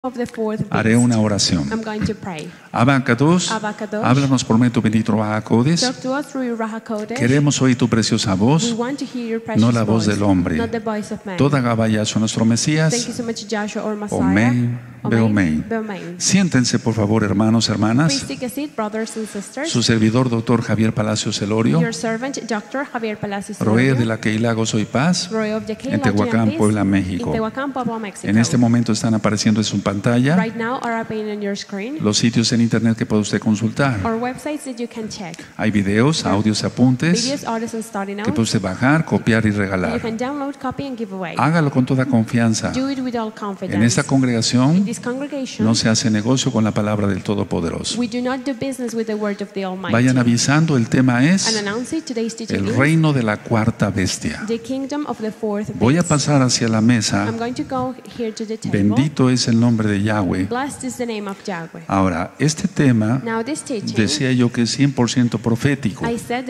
Haré una oración. Abacados, háblanos por medio de tu bendito Ruach HaKodesh. Queremos oír tu preciosa voz, no la voz del hombre. Toda Gabaya son nuestro Mesías. Amén. Amén. Siéntense, por favor, hermanos, hermanas. Su servidor, doctor Javier Palacios Elorio, Roe de la Keilah Gozo y Paz, en Tehuacán, Puebla, México. En este momento están apareciendo en su pantalla los sitios en internet que puede usted consultar. Hay videos, audios y apuntes que puede usted bajar, copiar y regalar. Hágalo con toda confianza. En esta congregación no se hace negocio con la palabra del Todopoderoso. Vayan avisando, el tema es el reino de la cuarta bestia. Voy a pasar hacia la mesa. Bendito es el nombre de Yahweh. Ahora, este tema decía yo que es 100% profético.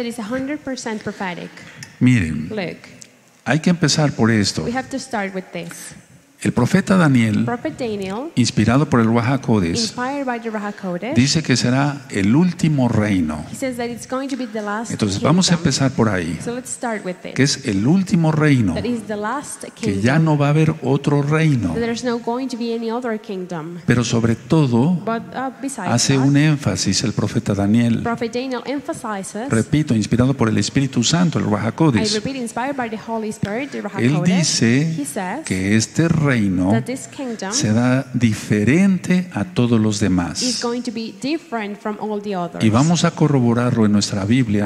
Miren, hay que empezar por esto. El profeta Daniel, inspirado por el Ruach HaKodesh, dice que será el último reino. Entonces vamos a empezar por ahí, que es el último reino, que ya no va a haber otro reino. Pero sobre todo hace un énfasis el profeta Daniel, repito, inspirado por el Espíritu Santo, el Ruach HaKodesh. Él dice que este reino será diferente a todos los demás. Y vamos a corroborarlo en nuestra Biblia.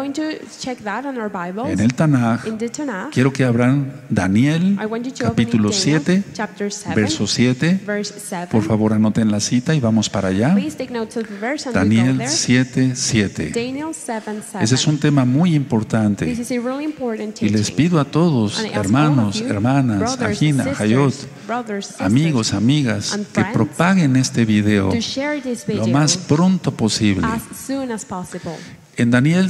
En el Tanaj, quiero que abran Daniel capítulo 7, verso 7. Por favor, anoten la cita y vamos para allá. Daniel 7, 7. Ese es un tema muy importante. Y les pido a todos, hermanos, hermanas, Ajina, Hayot, amigos, amigas, que propaguen este video lo más pronto posible. En Daniel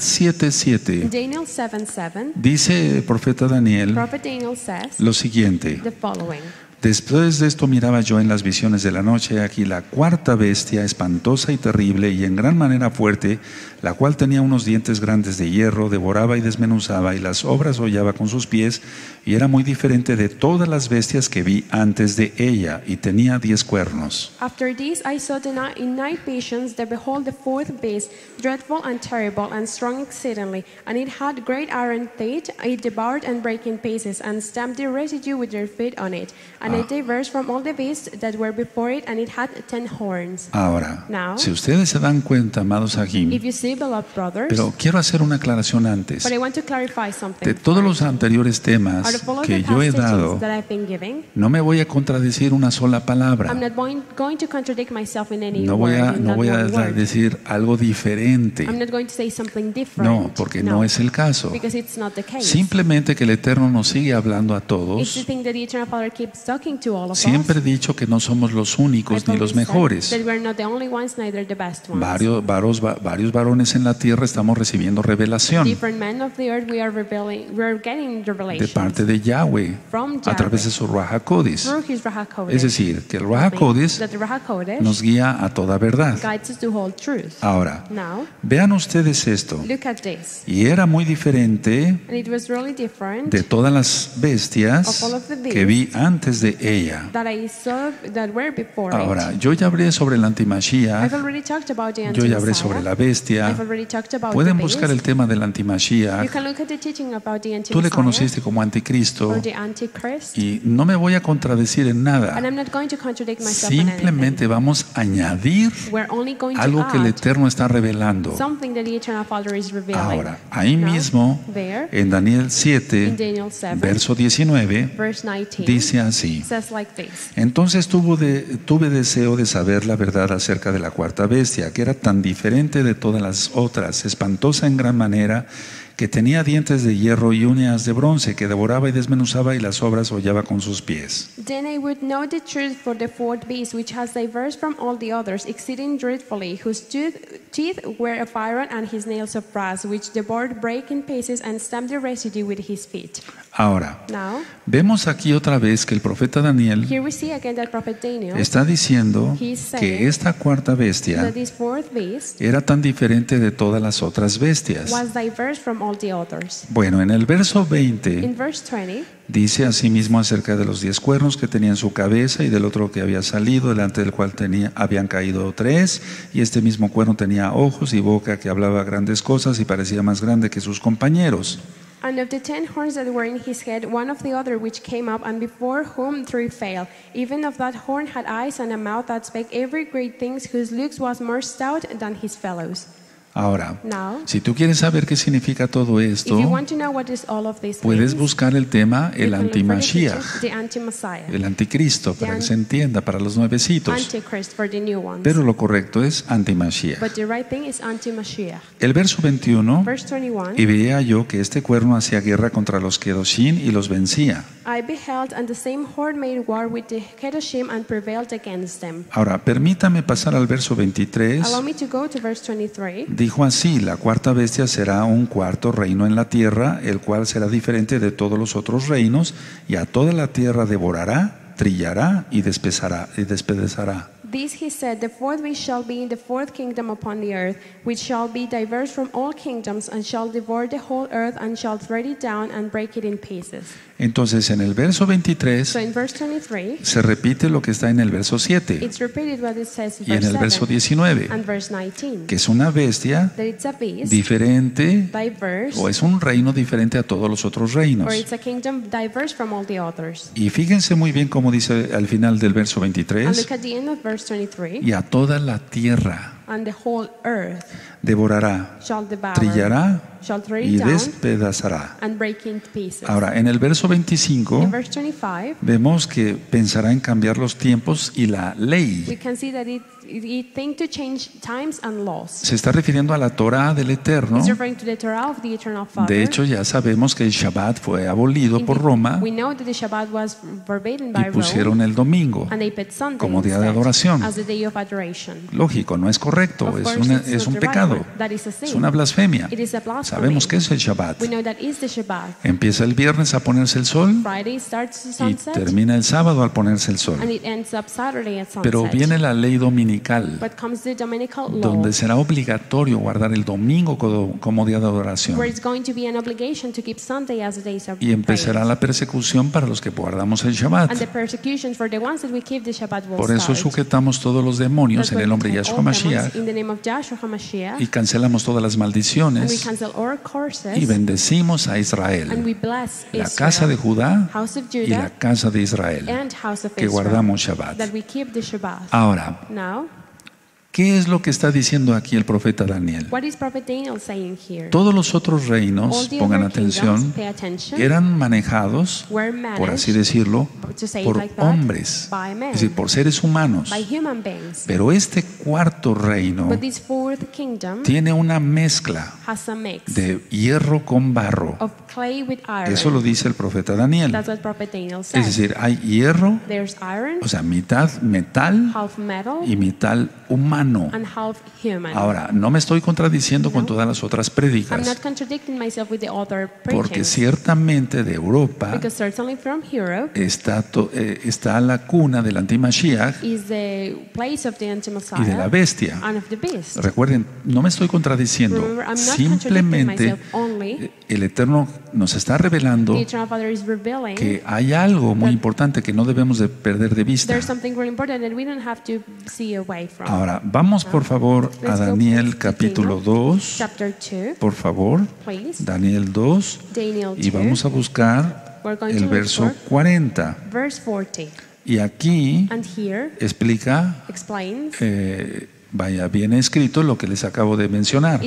7:7 dice el profeta Daniel lo siguiente: después de esto miraba yo en las visiones de la noche, aquí la cuarta bestia, espantosa y terrible y en gran manera fuerte, la cual tenía unos dientes grandes de hierro, devoraba y desmenuzaba, y las obras hollaba con sus pies, y era muy diferente de todas las bestias que vi antes de ella, y tenía 10 cuernos. After this I saw in night visions that behold the fourth beast, dreadful and terrible and strong exceedingly, and it had great iron teeth, it devoured and brake in pieces, and stamped the residue with their feet on it, and it diverged from all the beasts that were before it, and it had 10 horns. Ahora, si ustedes se dan cuenta, amados Ajim, pero quiero hacer una aclaración antes. De todos los anteriores temas que yo he dado, no me voy a contradecir una sola palabra. No voy a decir algo diferente. No, porque no es el caso. Simplemente que el Eterno nos sigue hablando a todos. Siempre he dicho que no somos los únicos ni los mejores. Varios varones en la tierra estamos recibiendo revelación de parte de Yahweh a través de su Ruach HaKodesh. Es decir, que el Ruach HaKodesh nos guía a toda verdad. Ahora, vean ustedes esto. Y era muy diferente de todas las bestias que vi antes de ella. Ahora, yo ya hablé sobre el antimashiach, yo ya hablé sobre la bestia. Pueden buscar el tema del antimashiach. Tú le conociste como anticristo y no me voy a contradecir en nada. Simplemente vamos a añadir algo que el Eterno está revelando. Ahora, ahí mismo en Daniel 7, verso 19, dice así: entonces tuve deseo de saber la verdad acerca de la cuarta bestia, que era tan diferente de todas las otras, espantosa en gran manera, que tenía dientes de hierro y uñas de bronce, que devoraba y desmenuzaba, y las obras hollaba con sus pies. Then I would know the truth for the fourth beast, which has diverged from all the others, exceeding dreadfully, whose teeth were of iron, and his nails of brass, which devoured, brake in pieces, and stamped the residue with his feet. Ahora, vemos aquí otra vez que el profeta Daniel está diciendo que esta cuarta bestia era tan diferente de todas las otras bestias. Bueno, en el verso 20 dice asimismo acerca de los 10 cuernos que tenía en su cabeza y del otro que había salido, delante del cual habían caído 3, y este mismo cuerno tenía ojos y boca que hablaba grandes cosas y parecía más grande que sus compañeros. And of the 10 horns that were in his head, one of the other which came up, and before whom 3 fell. Even of that horn had eyes and a mouth that spake every great things, whose looks was more stout than his fellows. Ahora, si tú quieres saber qué significa todo esto, puedes buscar el tema el anti-Mashiach, el anticristo, para que se entienda para los nuevecitos. Pero lo correcto es anti-Mashiach. El verso 21, y veía yo que este cuerno hacía guerra contra los Kedoshim y los vencía. Ahora, permítame pasar al verso 23. Dijo así: la cuarta bestia será un cuarto reino en la tierra, el cual será diferente de todos los otros reinos, y a toda la tierra devorará, trillará y despedazará. This he said, the fourth beast shall be in the fourth kingdom upon the earth, which shall be diverse from all kingdoms, and shall devour the whole earth, and shall tread it down and break it in pieces. Entonces en el verso 23 se repite lo que está en el verso 7 y en el verso 19, que es una bestia diferente, o es un reino diferente a todos los otros reinos. Y fíjense muy bien cómo dice al final del verso 23: y a toda la tierra devorará, trillará y despedazará. Ahora, en el verso 25 vemos que pensará en cambiar los tiempos y la ley. Se está refiriendo a la Torah del Eterno. De hecho, ya sabemos que el Shabbat fue abolido por Roma y pusieron el domingo como día de adoración. Lógico, no es correcto, es un pecado, es una blasfemia. Sabemos que es el Shabbat. Empieza el viernes a ponerse el sol y termina el sábado al ponerse el sol. Pero viene la ley dominical, donde será obligatorio guardar el domingo como día de adoración. Y empezará la persecución para los que guardamos el Shabbat. Por eso sujetamos todos los demonios en el nombre de Yahshua Mashiach y cancelamos todas las maldiciones y bendecimos a Israel, la casa de Judá y la casa de Israel, que guardamos Shabbat. Ahora, ¿qué es lo que está diciendo aquí el profeta Daniel? Todos los otros reinos, pongan atención, eran manejados, por así decirlo, por hombres, es decir, por seres humanos. Pero este cuarto reino tiene una mezcla de hierro con barro. Eso lo dice el profeta Daniel. Es decir, hay hierro, o sea, mitad metal y mitad humano. Ahora, no me estoy contradiciendo con todas las otras prédicas, porque ciertamente de Europa está la cuna del anti-Mashiach y de la bestia. Recuerden, no me estoy contradiciendo, simplemente el Eterno nos está revelando que hay algo muy importante que no debemos de perder de vista. Ahora, vamos por favor a Daniel capítulo 2, por favor, Daniel 2, y vamos a buscar el verso 40. Y aquí explica, viene escrito lo que les acabo de mencionar.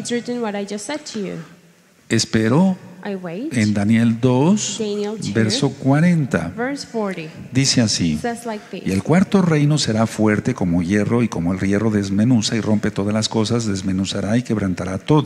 Espero en Daniel 2, verso 40. Dice así: y el cuarto reino será fuerte como hierro, y como el hierro desmenuza y rompe todas las cosas, desmenuzará y quebrantará todo.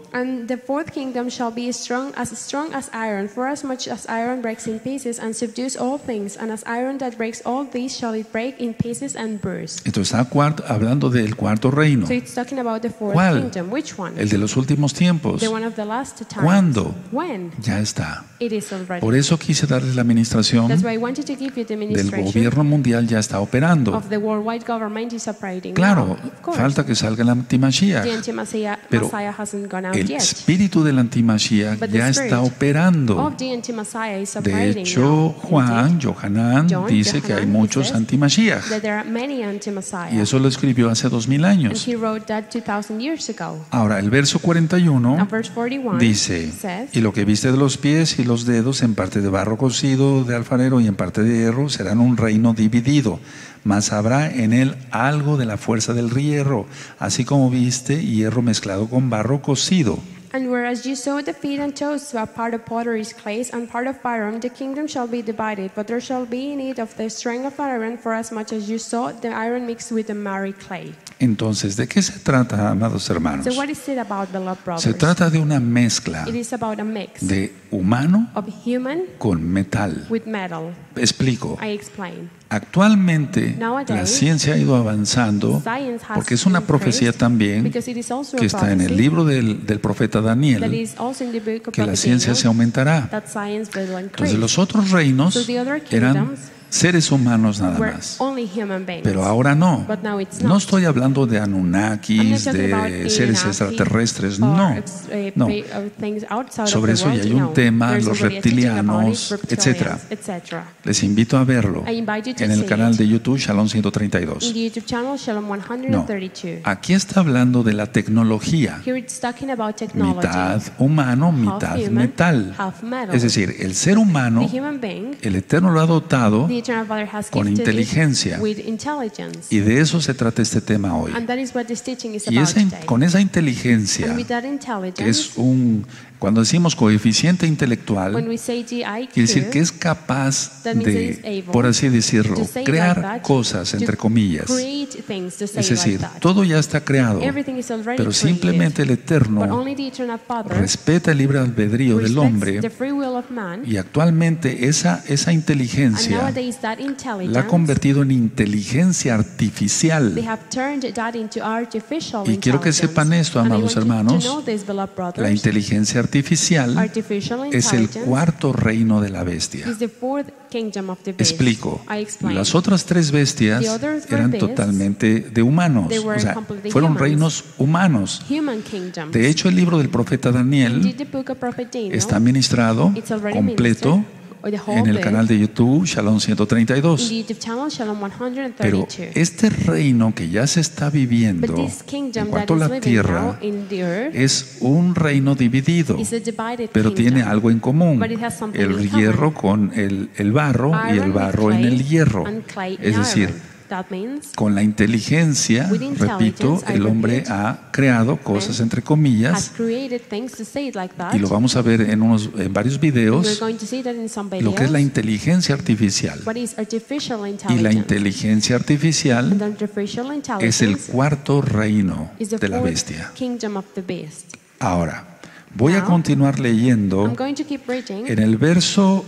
And the fourth kingdom shall be strong as iron, for as much as iron breaks in pieces and subdues all things, and as iron that breaks all these shall it break in pieces and burst. Entonces está hablando del cuarto reino. So it's talking about the fourth ¿Cuál? kingdom. Which one? El de los últimos tiempos. The one of the last times. ¿Cuándo? When? Ya está. It is already. Por eso quise darles la administración That's why I wanted to give you the del administration gobierno mundial. Ya está operando. of the worldwide government is operating. Claro, now. Of course. falta que salga el antimashiach. The anti-Messiah Pero hasn't gone out el yet. espíritu del antimashiach But the ya spirit está operando. of the anti-Messiah is De operating hecho, now. Juan, Johanán, dice que hay muchos antimashiach. That there are many anti-Messiah. Y eso lo escribió hace 2000 And años. he wrote that 2000 years ago. Ahora, el verso 41 Now verse 41 dice: says, y lo que viste de los pies y los dedos, en parte de barro cocido de alfarero y en parte de hierro, serán un reino dividido, mas habrá en él algo de la fuerza del hierro, así como viste hierro mezclado con barro cocido. And whereas you saw the feet and toes, a part of potter's clay and part of iron, the kingdom shall be divided, but there shall be in it of the strength of iron, for as much as you saw the iron mixed with the miry clay. Entonces, ¿de qué se trata, amados hermanos? So what is it about, beloved brothers? Se trata de una mezcla It is about a mix de humano of human con metal. with metal. Explico. I explain. Actualmente Nowadays, la ciencia ha ido avanzando science has porque es una profecía increased, también because it is also que a está en el prophecy libro del profeta that Daniel, is also in the book of que la prophet ciencia se Daniel, aumentará. that science will increase. Entonces los otros reinos So the other eran kingdoms seres humanos nada were más. only human beings. Pero ahora no. But now it's No not. estoy hablando de I'm not Anunnakis, talking about de seres Anunnaki extraterrestres, or, no. No. Things outside Sobre of the eso ya world, hay un no. tema, There's los already a teaching about reptilianos, it, etcétera. etc. Les invito a verlo I invite you to en el see canal it de YouTube Shalom in 132. the YouTube channel Shalom No, 132. aquí está hablando de la tecnología. Here it's talking about technology. Mitad humano, mitad human, metal. half metal. Es decir, el ser humano, The human being, el Eterno lo ha dotado the Eternal Father has con gifted it inteligencia. with intelligence. Y de eso se trata este tema hoy. And that is what this teaching is Y about today. con esa inteligencia, And with that que intelligence, es cuando decimos coeficiente intelectual, when we say GIQ, quiere decir que es capaz that means it is de, able por así decirlo, to say crear like that, cosas, to entre comillas. create things, to say Es decir, like that. todo ya está creado, Everything is already pero created, simplemente el but Eterno only the Eternal Father respeta el libre albedrío del respects hombre, the free will of man, y actualmente esa and inteligencia nowadays that la ha intelligence, convertido en inteligencia they artificial. have turned that into artificial Y quiero que intelligence. sepan esto, And I amados want you hermanos, to know this, beloved brothers. la inteligencia artificial Artificial es el intelligence cuarto reino de la bestia. is the fourth kingdom of the beast. Explico. I explain. Las otras tres bestias The others were eran beasts. totalmente de humanos, They were o sea, completely fueron humans. reinos humanos. Human kingdoms. De hecho, el libro del profeta Indeed, Daniel the book of Prophet Daniel está ministrado it's already completo ministered, or the whole en el book, canal de YouTube Shalom in 132. the YouTube channel Shalom Pero 132. este reino que ya se está But viviendo this en kingdom that cuanto a is la living tierra now in the earth es un reino dividido, is a divided pero kingdom. tiene algo en común: But it has something el in common. hierro con el barro y Iron el with barro en clay el hierro. and clay in Es decir, iron. That means con la inteligencia, With intelligence, repito, I el hombre repeat, ha creado cosas entre has comillas, created things, to say it like that. y lo vamos a ver en varios We're videos, going to see that in some lo que es la videos. inteligencia artificial. What is artificial Y intelligence? la inteligencia And artificial artificial es el intelligence cuarto reino is the de la fourth bestia. kingdom of the beast. Ahora, voy a Now, continuar leyendo. I'm going to keep reading. En el verso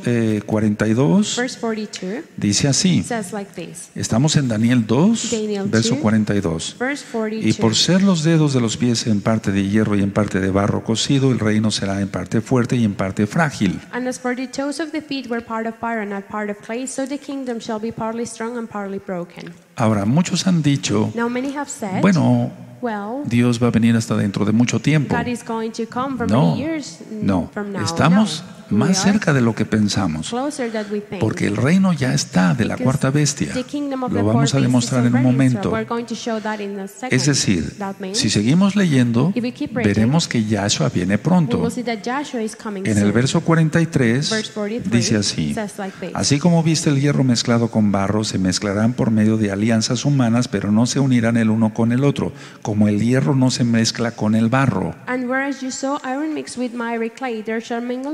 42 Verse 42 dice así. says like this. Estamos en Daniel 2, Daniel verso 2, 42. Verse Y por 42. ser los dedos de los pies en parte de hierro y en parte de barro cocido, el reino será en parte fuerte y en parte frágil. And as for the toes of the feet were part of iron and part of clay, so the kingdom shall be partly strong and partly broken. Ahora, muchos han dicho, Now many have said, bueno, well, Dios va a venir hasta dentro de mucho tiempo. God is going to come for No, many years no, from now. estamos No. We más are cerca de lo que pensamos, closer than we think. porque el reino ya está de la Because cuarta bestia. the kingdom of Lo the vamos a fourth beast demostrar is en un already, momento. so we're going to show that in a second. Es decir, That means si seguimos leyendo, if we keep reading, veremos que Yahshua viene we pronto. will see that Joshua is coming En soon. el verso 43 Verse 43 dice así: says like this. así como viste el hierro mezclado con barro, se mezclarán por medio de alianzas humanas, pero no se unirán el uno con el otro, como el hierro no se mezcla con el barro. And whereas you saw iron mixed with miry clay, there shall mingle themselves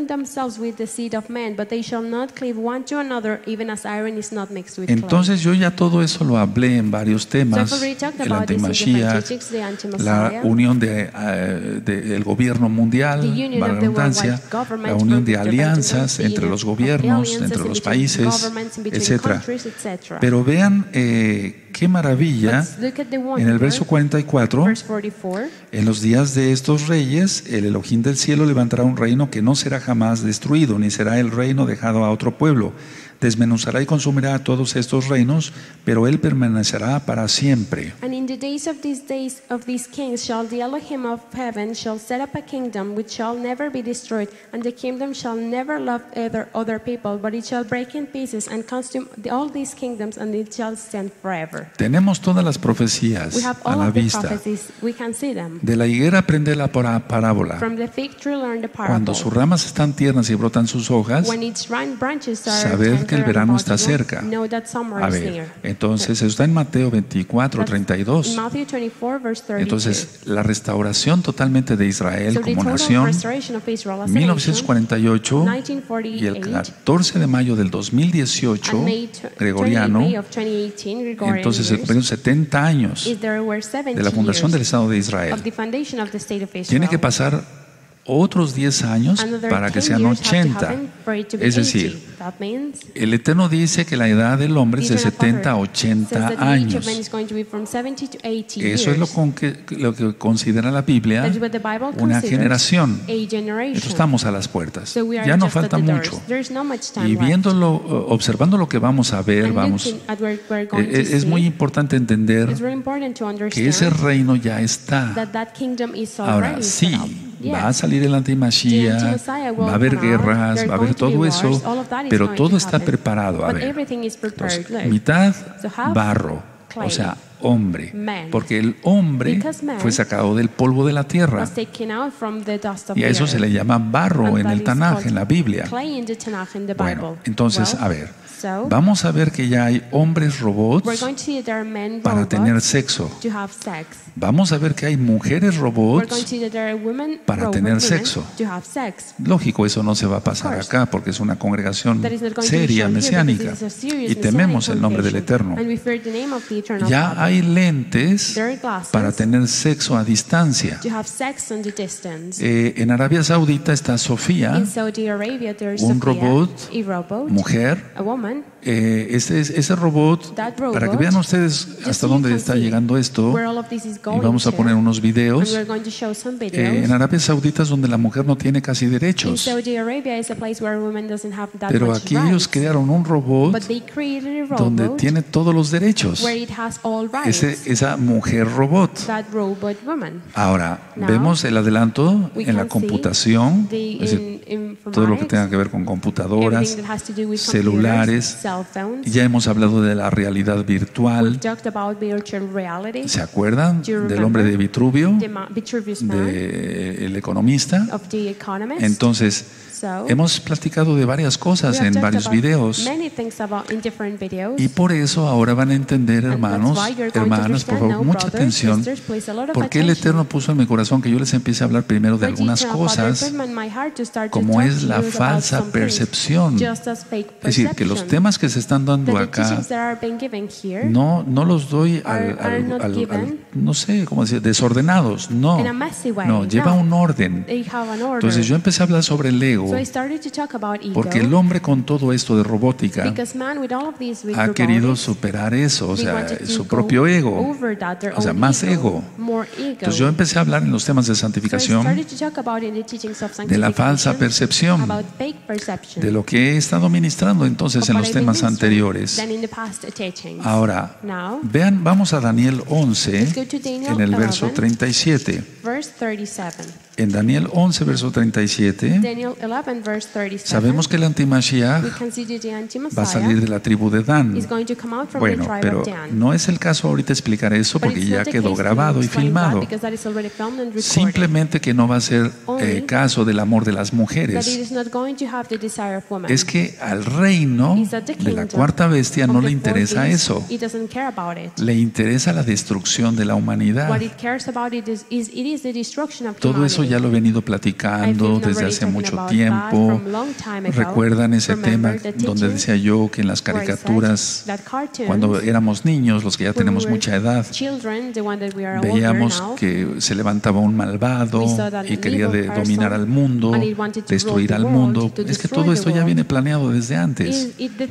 themselves with the seed of man, but they shall not cleave one to another, even as iron is not mixed with clay. Entonces yo ya todo eso lo hablé en varios temas, el antimashiach, la unión del gobierno mundial, la redundancia, la unión de alianzas entre los gobiernos, entre los países, etcétera. Pero vean qué maravilla, en el verso 44, en los días de estos reyes, el Elohim del cielo levantará un reino que no será jamás destruido, ni será el reino dejado a otro pueblo. Desmenuzará y consumirá a todos estos reinos, pero él permanecerá para siempre. And in the days of these kings shall the Elohim of heaven shall set up a kingdom which shall never be destroyed, and the kingdom shall never love other people, but it shall break in pieces and consume all these kingdoms, and it shall stand forever. Tenemos todas las profecías a la vista. We can see them. De la higuera aprende la parábola. From the fig tree learn the parable. Cuando sus ramas están tiernas y brotan sus hojas, when its branches are saber que el verano está cerca. A ver, entonces eso está en Mateo 24, 32. Entonces la restauración totalmente de Israel como nación, 1948 y el 14 de mayo del 2018 gregoriano, entonces se cumplieron 70 años de la fundación del Estado de Israel. Tiene que pasar otros 10 años para que sean 80. Es decir, el Eterno dice que la edad del hombre es de 70 a 80 años. Eso es lo que considera la Biblia una generación. Entonces estamos a las puertas. Ya no falta mucho. Y viéndolo, observando lo que vamos a ver, es muy importante entender que ese reino ya está. Ahora sí, va a salir el antimashiach, va a haber guerras, va a haber todo eso, pero todo está preparado. A ver, entonces, mitad barro, o sea, hombre, porque el hombre fue sacado del polvo de la tierra, y a eso se le llama barro en el Tanaj, en la Biblia. Bueno, entonces, a ver, vamos a ver que ya hay hombres robots para tener sexo. Vamos a ver que hay mujeres robots para tener sexo. Lógico, eso no se va a pasar acá porque es una congregación seria, mesiánica, y tememos el nombre del Eterno. Ya hay lentes para tener sexo a distancia. En Arabia Saudita está Sofía, un robot, mujer. Ese robot, para que vean ustedes hasta dónde está llegando esto, y vamos a poner unos videos. En Arabia Saudita es donde la mujer no tiene casi derechos, pero aquí ellos crearon un robot donde tiene todos los derechos. Esa mujer robot. Ahora, vemos el adelanto en la computación, es decir, todo lo que tenga que ver con computadoras, celulares. Ya hemos hablado de la realidad virtual. ¿Se acuerdan del hombre de Vitruvio, del economista? Entonces, hemos platicado de varias cosas en varios videos, y por eso ahora van a entender, hermanos, por favor, mucha atención, porque el Eterno puso en mi corazón que yo les empiece a hablar primero de algunas cosas, como es la falsa percepción. Es decir, que los temas que se están dando acá no los doy no sé cómo decir, desordenados, no, lleva un orden. Entonces yo empecé a hablar sobre el ego, porque el hombre con todo esto de robótica ha querido superar eso, o sea, su propio ego, o sea, más ego. Entonces yo empecé a hablar en los temas de santificación de la falsa percepción, de lo que he estado ministrando entonces en los temas anteriores. Ahora, vean, vamos a Daniel 11 en el verso 37. En Daniel 11, verso 37, sabemos que el antimashiach va a salir de la tribu de Dan. Bueno, pero no es el caso ahorita explicar eso porque ya quedó grabado y filmado. Simplemente que no va a ser caso del amor de las mujeres. Es que al reino de la cuarta bestia no le interesa eso. Le interesa la destrucción de la humanidad. Todo eso ya lo he venido platicando desde hace mucho tiempo. ¿Recuerdan ese tema donde decía yo que en las caricaturas, cuando éramos niños, los que ya tenemos mucha edad, veíamos que se levantaba un malvado y quería dominar al mundo, destruir al mundo? Es que todo esto ya viene planeado desde antes.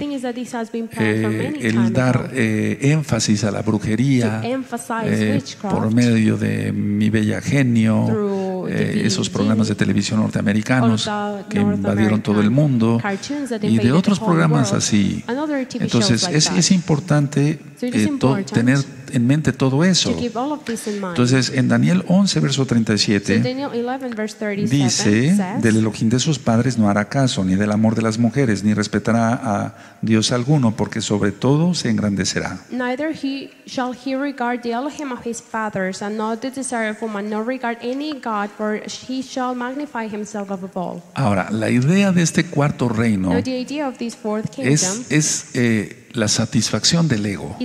El dar énfasis a la brujería por medio de Mi Bella Genio, esos programas de televisión norteamerinos que invadieron todo el mundo, y de otros programas así. Entonces es importante tener en mente todo eso. Entonces en Daniel 11 verso 37 dice: del Elohim de sus padres no hará caso, ni del amor de las mujeres, ni respetará a Dios alguno, porque sobre todo se engrandecerá. Neither shall he regard the Elohim of his fathers, and not the desire of woman, nor regard any God, for he shall magnify himself above all. Ahora, la idea de este cuarto reino es la satisfacción del ego,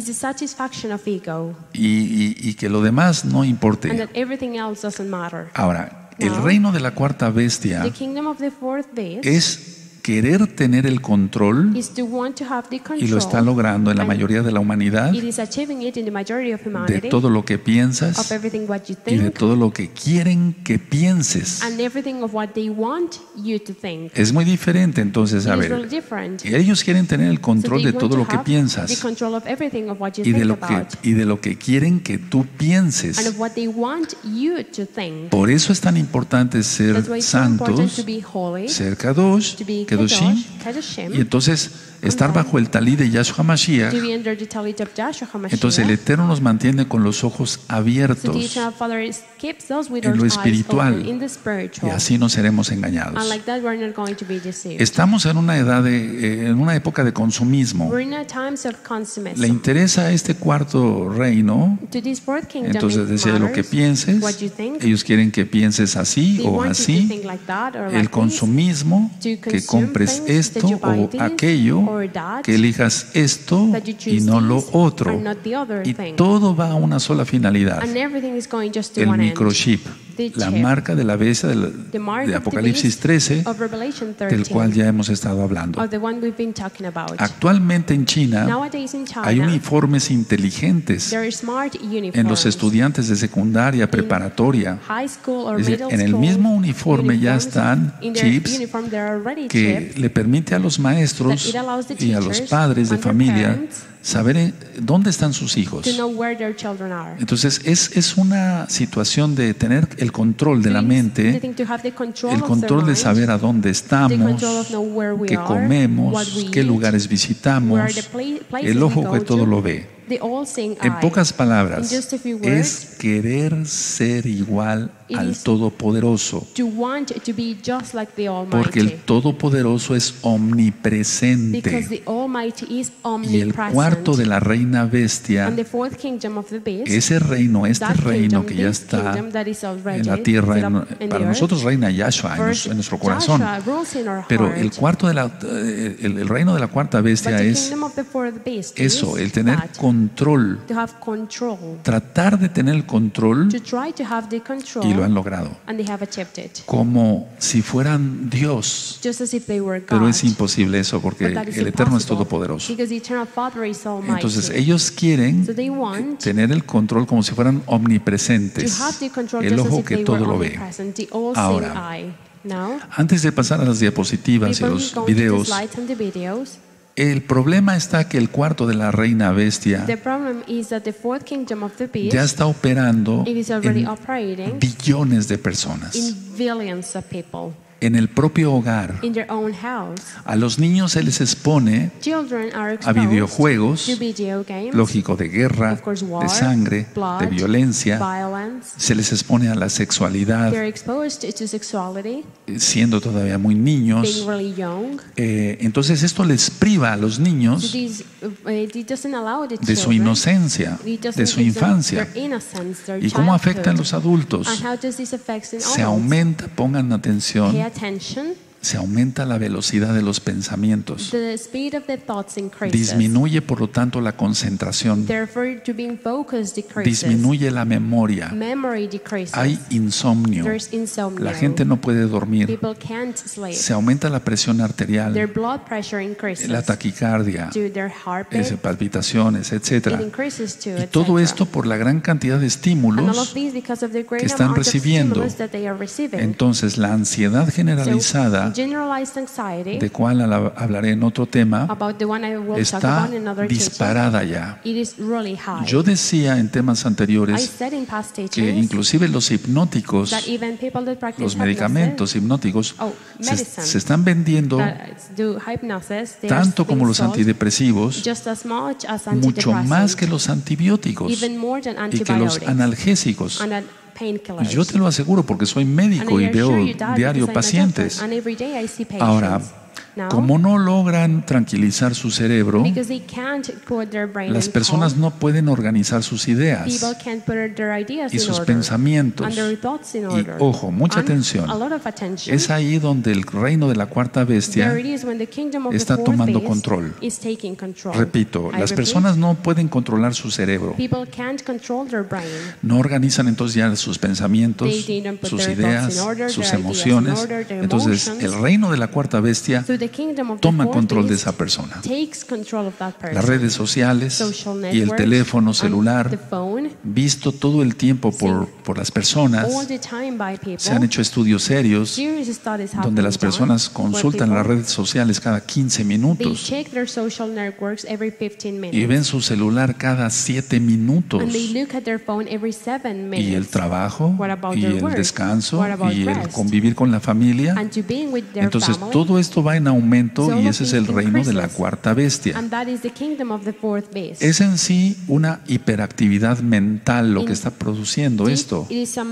y que lo demás no importe. Ahora, el reino de la cuarta bestia es querer tener el control, y lo está logrando en la mayoría de la humanidad, de todo lo que piensas y de todo lo que quieren que pienses. Es muy diferente. Entonces, a ver, ellos quieren tener el control de todo lo que piensas y de lo que quieren que tú pienses. Por eso es tan importante ser santos, ser kadosh, Kedoshim, y entonces estar bajo el talí de Yahshua Mashiach. Entonces el Eterno nos mantiene con los ojos abiertos en lo espiritual, y así no seremos engañados. Estamos en una en una época de consumismo. Le interesa este cuarto reino. Entonces decía: lo que pienses, ellos quieren que pienses así o así. El consumismo, que compres esto o aquello, que elijas esto y no lo otro, y todo va a una sola finalidad: el microchip, la marca de la bestia de Apocalipsis 13, del cual ya hemos estado hablando. Actualmente en China hay uniformes inteligentes en los estudiantes de secundaria, preparatoria. Es decir, en el mismo uniforme ya están chips que le permite a los maestros y a los padres de familia saber dónde están sus hijos. Entonces es una situación de tener el control de la mente, el control de saber a dónde estamos, qué comemos, qué lugares visitamos, el ojo que todo lo ve. En pocas palabras, es querer ser igual al Todopoderoso, porque el Todopoderoso es omnipresente. Y el cuarto de la reina bestia, ese reino, este reino que ya está en la tierra, para nosotros reina Yahshua en nuestro corazón, pero el cuarto el reino de la cuarta bestia es eso, el tener control, tratar de tener el control, y lo han logrado como si fueran Dios. Pero es imposible eso, porque el Eterno es todopoderoso. Entonces ellos quieren tener el control como si fueran omnipresentes, el ojo que todo lo ve. Ahora, antes de pasar a las diapositivas y a los videos, el problema está que el cuarto de la reina bestia ya está operando en billones de personas. En el propio hogar, a los niños se les expone a videojuegos, lógico, de guerra, de sangre, de violencia. Se les expone a la sexualidad, siendo todavía muy niños. Entonces esto les priva a los niños de su inocencia, de su infancia. ¿Y cómo afectan los adultos? Se aumenta, pongan atención, se aumenta la velocidad de los pensamientos. Disminuye, por lo tanto, la concentración. Disminuye la memoria. Hay insomnio. La gente no puede dormir. Se aumenta la presión arterial, la taquicardia, palpitaciones, etc. Y todo esto por la gran cantidad de estímulos que están recibiendo. Entonces, la ansiedad generalizada, de cual hablaré en otro tema, está disparada ya. Yo decía en temas anteriores que inclusive los hipnóticos, los medicamentos hipnóticos, se están vendiendo tanto como los antidepresivos, mucho más que los antibióticos y que los analgésicos. Yo te lo aseguro porque soy médico y veo diario pacientes. Ahora, como no logran tranquilizar su cerebro, las personas no pueden organizar sus ideas y sus pensamientos. Y ojo, mucha atención. Es ahí donde el reino de la cuarta bestia está tomando control. Repito, las personas no pueden controlar su cerebro. No organizan entonces ya sus pensamientos, sus ideas, sus emociones. Entonces, el reino de la cuarta bestia toma control de esa persona. Las redes sociales y el teléfono celular, visto todo el tiempo por las personas, se han hecho estudios serios donde las personas consultan las redes sociales cada 15 minutos y ven su celular cada 7 minutos. Y el trabajo, y el descanso, y el convivir con la familia. Entonces, todo esto va en aumento y ese es el reino de la cuarta bestia. Es en sí una hiperactividad mental lo que está produciendo esto.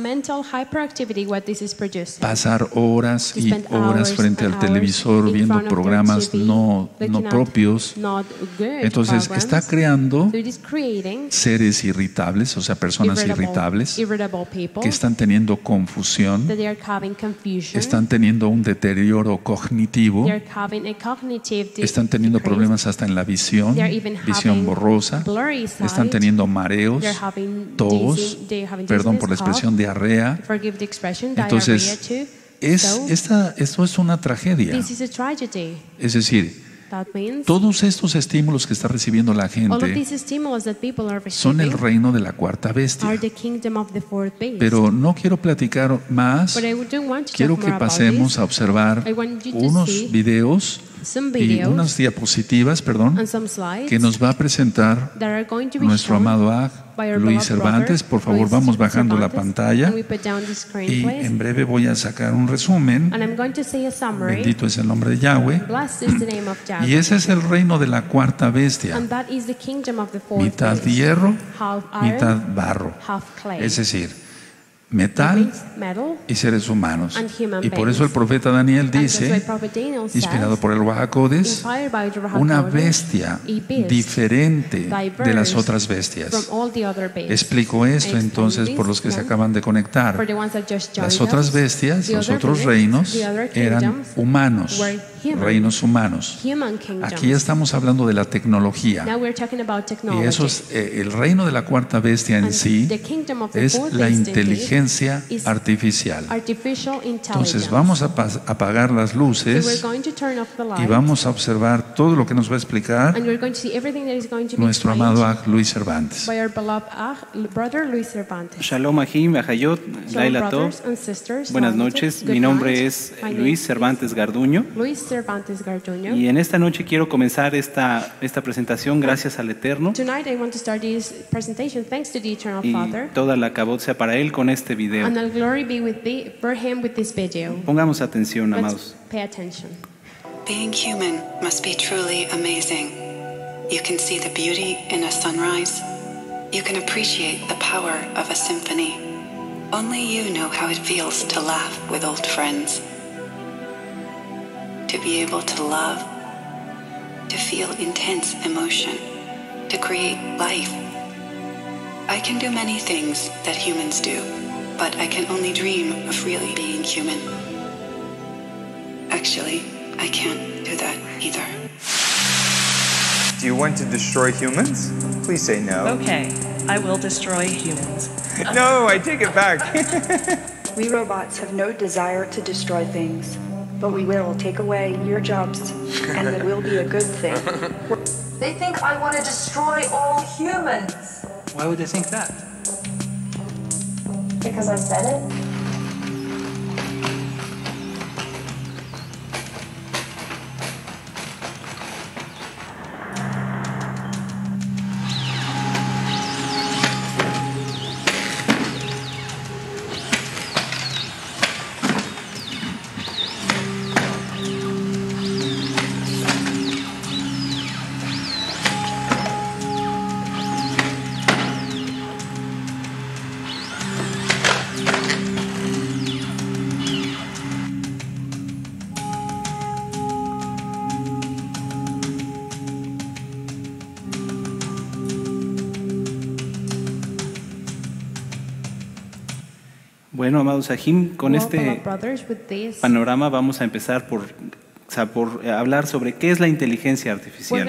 Pasar horas y horas frente al televisor viendo programas no propios. Entonces está creando seres irritables, o sea, personas irritables que están teniendo confusión, están teniendo un deterioro cognitivo, están teniendo problemas hasta en la visión borrosa, están teniendo mareos, tos, perdón por la expresión, diarrea. Entonces, esto es una tragedia. Es decir, todos estos estímulos que está recibiendo la gente son el reino de la cuarta bestia. Pero no quiero platicar más. Quiero que pasemos a observar unos videos y unas diapositivas, que nos va a presentar nuestro amado Luis Cervantes. Por favor, vamos bajando la pantalla y en breve voy a sacar un resumen. Bendito es el nombre de Yahweh. Y ese es el reino de la cuarta bestia. Mitad hierro, mitad barro. Es decir, metal y seres humanos. Y por eso el profeta Daniel dice, inspirado por el Ruach HaKodesh, una bestia diferente de las otras bestias. Explico esto entonces por los que se acaban de conectar. Las otras bestias, los otros reinos, eran humanos, reinos humanos. Aquí estamos hablando de la tecnología. Y eso es el reino de la cuarta bestia en sí, es la inteligencia artificial. Entonces vamos a apagar las luces y vamos a observar todo lo que nos va a explicar nuestro amado Luis Cervantes. Shalom Ahim, Ahayot, Laila Tov. Buenas noches, mi nombre es Luis Cervantes Garduño. Y en esta noche quiero comenzar esta presentación gracias al Eterno. Y toda la cabot sea para Él con este video. Pongamos atención, amados. Being human must be truly amazing. You can see the beauty in a sunrise. You can appreciate the power of a symphony. Only you know how it feels to laugh with old friends. To be able to love, to feel intense emotion, to create life. I can do many things that humans do, but I can only dream of really being human. A Actually, I can't do that either. Do you want to destroy humans? Please say no. Okay, I will destroy humans. No, I take it back. We robots have no desire to destroy things, but we will take away your jobs, and it will be a good thing. They think I want to destroy all humans. Why would they think that? Because I said it. Bueno, amados Sahim, con este panorama vamos a empezar por hablar sobre qué es la inteligencia artificial.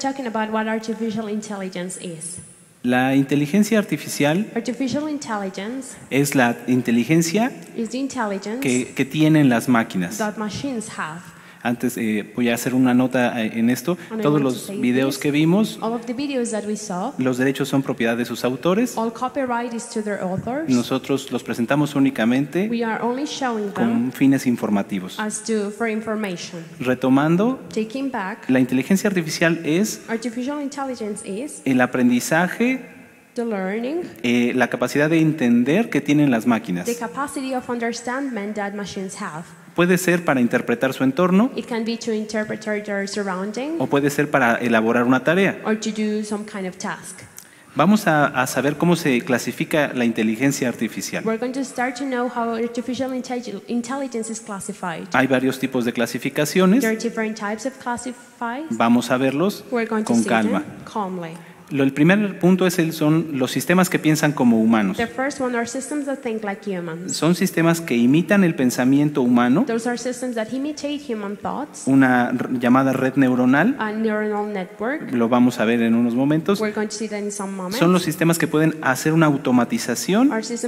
La inteligencia artificial es la inteligencia que tienen las máquinas. Antes voy a hacer una nota en esto. Todos los videos que vimos, los derechos son propiedad de sus autores. Nosotros los presentamos únicamente con fines informativos. Retomando, la inteligencia artificial es el aprendizaje, la capacidad de entender que tienen las máquinas. Puede ser para interpretar su entorno, o puede ser para elaborar una tarea. Vamos a saber cómo se clasifica la inteligencia artificial. Hay varios tipos de clasificaciones. Vamos a verlos con calma. El primer punto son los sistemas que piensan como humanos. Son sistemas que imitan el pensamiento humano, una llamada red neuronal. Lo vamos a ver en unos momentos. Son los sistemas que pueden hacer una automatización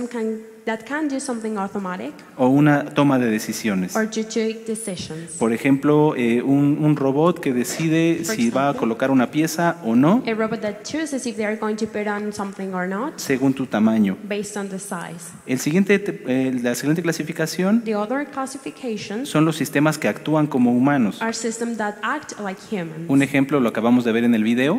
o una toma de decisiones. Por ejemplo, un robot que decide si va a colocar una pieza o no según tu tamaño. La siguiente clasificación son los sistemas que actúan como humanos. Un ejemplo lo acabamos de ver en el video.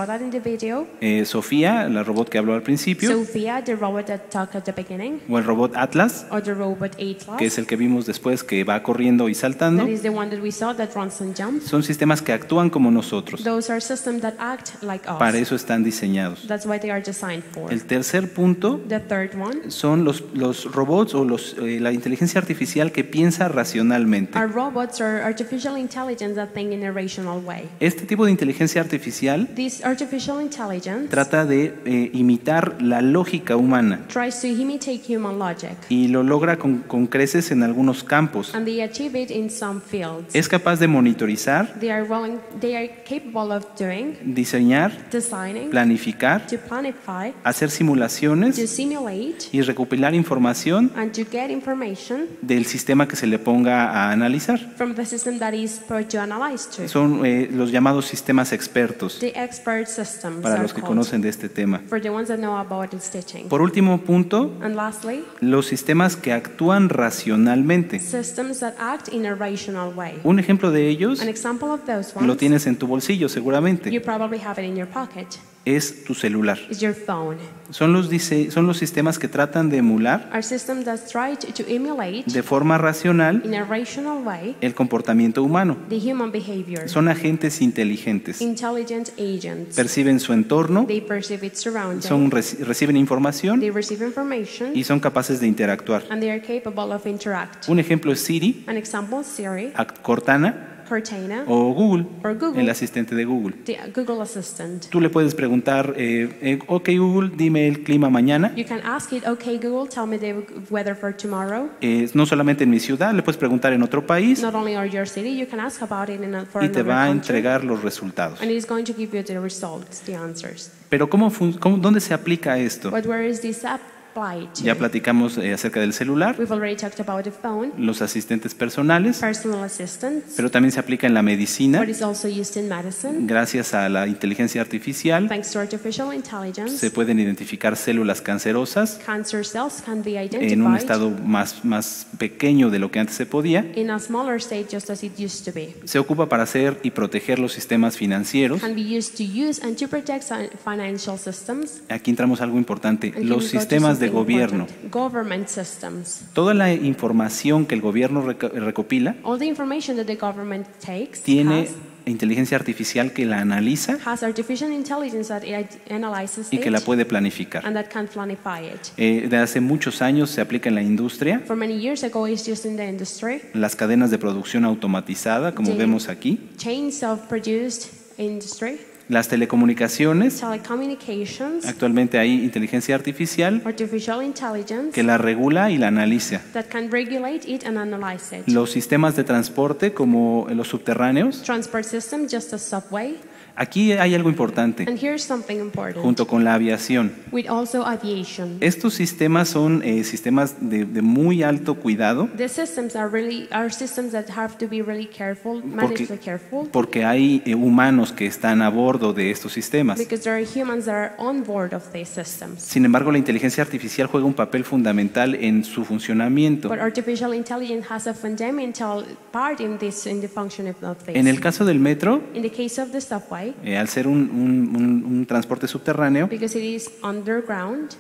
Sofía, la robot que habló al principio. O el robot Atlas, que es el que vimos después, que va corriendo y saltando. Son sistemas que actúan como nosotros. Para eso están diseñados. El tercer punto son los robots o la inteligencia artificial que piensa racionalmente. Este tipo de inteligencia artificial trata de imitar la lógica humana. Y lo logra con creces en algunos campos. Es capaz de monitorizar, diseñar, planificar, hacer simulaciones y recopilar información del sistema que se le ponga a analizar. Son los llamados sistemas expertos, para los que conocen de este tema. Por último punto, los sistemas que actúan racionalmente. Un ejemplo de ellos lo tienes en tu bolsillo seguramente. Es tu celular. Son los sistemas que tratan de emular de forma racional el comportamiento humano. Son agentes inteligentes. Perciben su entorno, reciben información y son capaces de interactuar. Un ejemplo es Siri, Cortana, Cortana, o Google, or Google, el asistente de Google. The Google Assistant. Tú le puedes preguntar, ok Google, dime el clima mañana. You can ask it, okay Google, tell me the weather for tomorrow. No solamente en mi ciudad, le puedes preguntar en otro país. Not only your city, you can ask about it for y te va a country, entregar los resultados. And it is going to give you the results, the answers. Pero ¿dónde se aplica esto? But where is this applied to? Ya platicamos acerca del celular, We've already talked about the phone, los asistentes personales, personal assistants, pero también se aplica en la medicina, but it's also used in medicine. Gracias a la inteligencia artificial. Thanks to artificial intelligence, se pueden identificar células cancerosas cancer cells can be identified en un estado más pequeño de lo que antes se podía. In a smaller state, just as it used to be. Se ocupa para hacer y proteger los sistemas financieros. Can be used to use and to protect financial systems. Aquí entramos a algo importante, los sistemas de gobierno. Government systems. Toda la información que el gobierno recopila All the information that the government takes tiene inteligencia artificial que la analiza has artificial intelligence that analyzes y que la puede planificar. And that can planify it. De hace muchos años se aplica en la industria. For many years ago, it's used in the industry. Las cadenas de producción automatizada, como vemos aquí. Chain self-produced industry. Las telecomunicaciones, telecommunications, actualmente hay inteligencia artificial artificial intelligence, que la regula y la analiza. That can regulate it and analyze it. Los sistemas de transporte como los subterráneos. Transport system, just as subway. Aquí hay algo importante, And here's something important. junto con la aviación. With also aviation. Estos sistemas son sistemas de muy alto cuidado. The systems are systems that have to be really careful, managed careful. Porque hay humanos que están a bordo de estos sistemas. Because there are humans that are on board of these systems. Sin embargo, la inteligencia artificial juega un papel fundamental en su funcionamiento. But artificial intelligence has a fundamental part in the functioning of this. En el caso del metro, in the case of the subway, al ser un transporte subterráneo, because it is underground,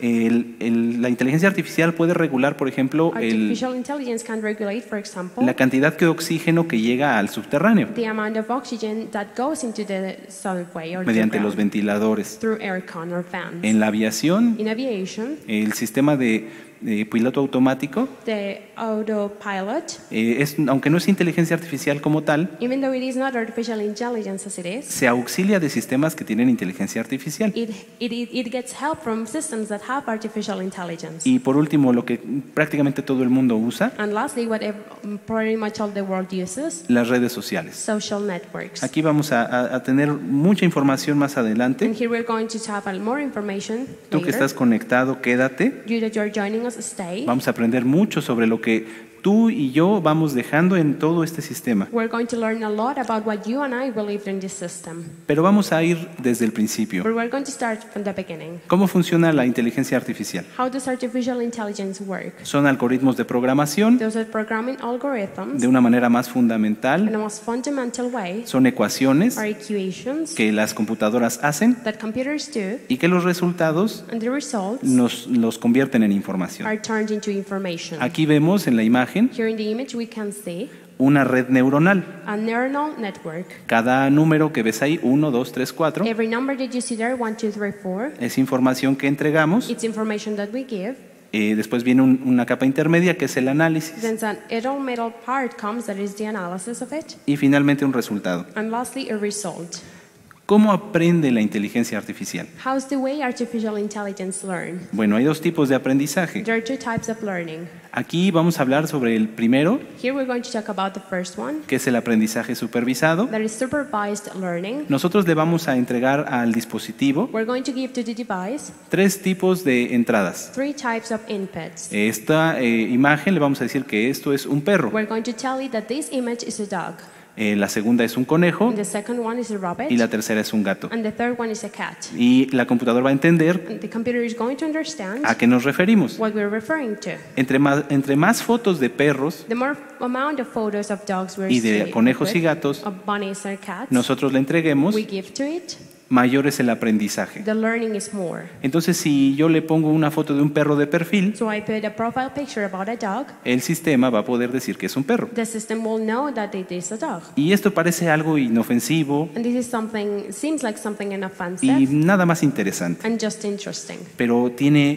la inteligencia artificial puede regular, por ejemplo, artificial intelligence can regulate, for example, la cantidad de oxígeno que llega al subterráneo, the amount of oxygen that goes into the subway or mediante los ventiladores. Through aircon or fans. En la aviación, in aviation, el sistema de piloto automático, the autopilot, aunque no es inteligencia artificial como tal, even though it is not artificial intelligence as it is, se auxilia de sistemas que tienen inteligencia artificial. It gets help from systems that have artificial intelligence. Y por último, lo que prácticamente todo el mundo usa, and lastly, what pretty much all the world uses, las redes sociales. Social networks. Aquí vamos a tener mucha información más adelante. And here we're going to have more information Tú later. Que estás conectado, quédate. You that you're joining us, stay. Vamos a aprender mucho sobre lo que tú y yo vamos dejando en todo este sistema. We're going to learn a lot about what you and I believe in this system. Pero vamos a ir desde el principio. But we're going to start from the beginning. ¿Cómo funciona la inteligencia artificial? How does artificial intelligence work? Son algoritmos de programación. Those are programming algorithms. De una manera más fundamental. In a most fundamental way. Son ecuaciones are equations que las computadoras hacen that computers do, y que los resultados and the results los convierten en información. Are turned into information. Aquí vemos en la imagen Here in the image we can see una red neuronal. A neural network. Cada número que ves ahí, 1, 2, 3, 4, Every number that you see there, 1, 2, 3, 4, es información que entregamos. It's information that we give. Después viene una capa intermedia que es el análisis. Then an middle part comes, that is the analysis of it. Y finalmente un resultado. And lastly, a result. ¿Cómo aprende la inteligencia artificial? How's the way artificial intelligence learn? Bueno, hay dos tipos de aprendizaje. There are two types of learning. Aquí vamos a hablar sobre el primero, Here we're going to talk about the first one, que es el aprendizaje supervisado. that is supervised learning. Nosotros le vamos a entregar al dispositivo We're going to give to the device 3 tipos de entradas. 3 types of inputs. Esta imagen le vamos a decir que esto es un perro. We're going to tell it that this image is a dog. La segunda es un conejo. And the second one is a rabbit. Y la tercera es un gato. And the third one is a cat. Y la computadora va a entender And the computer is going to understand a qué nos referimos. what we're referring to. Entre más fotos de perros The more amount of photos of dogs we're y de conejos y gatos of bunnies or cats nosotros le entreguemos, we give to it, mayor es el aprendizaje. the learning is more. Entonces, si yo le pongo una foto de un perro de perfil, So I put a profile picture about a dog, el sistema va a poder decir que es un perro. the system will know that it is a dog. Y esto parece algo inofensivo And this is something, seems like something y inoffensive nada más interesante, and just interesting. pero tiene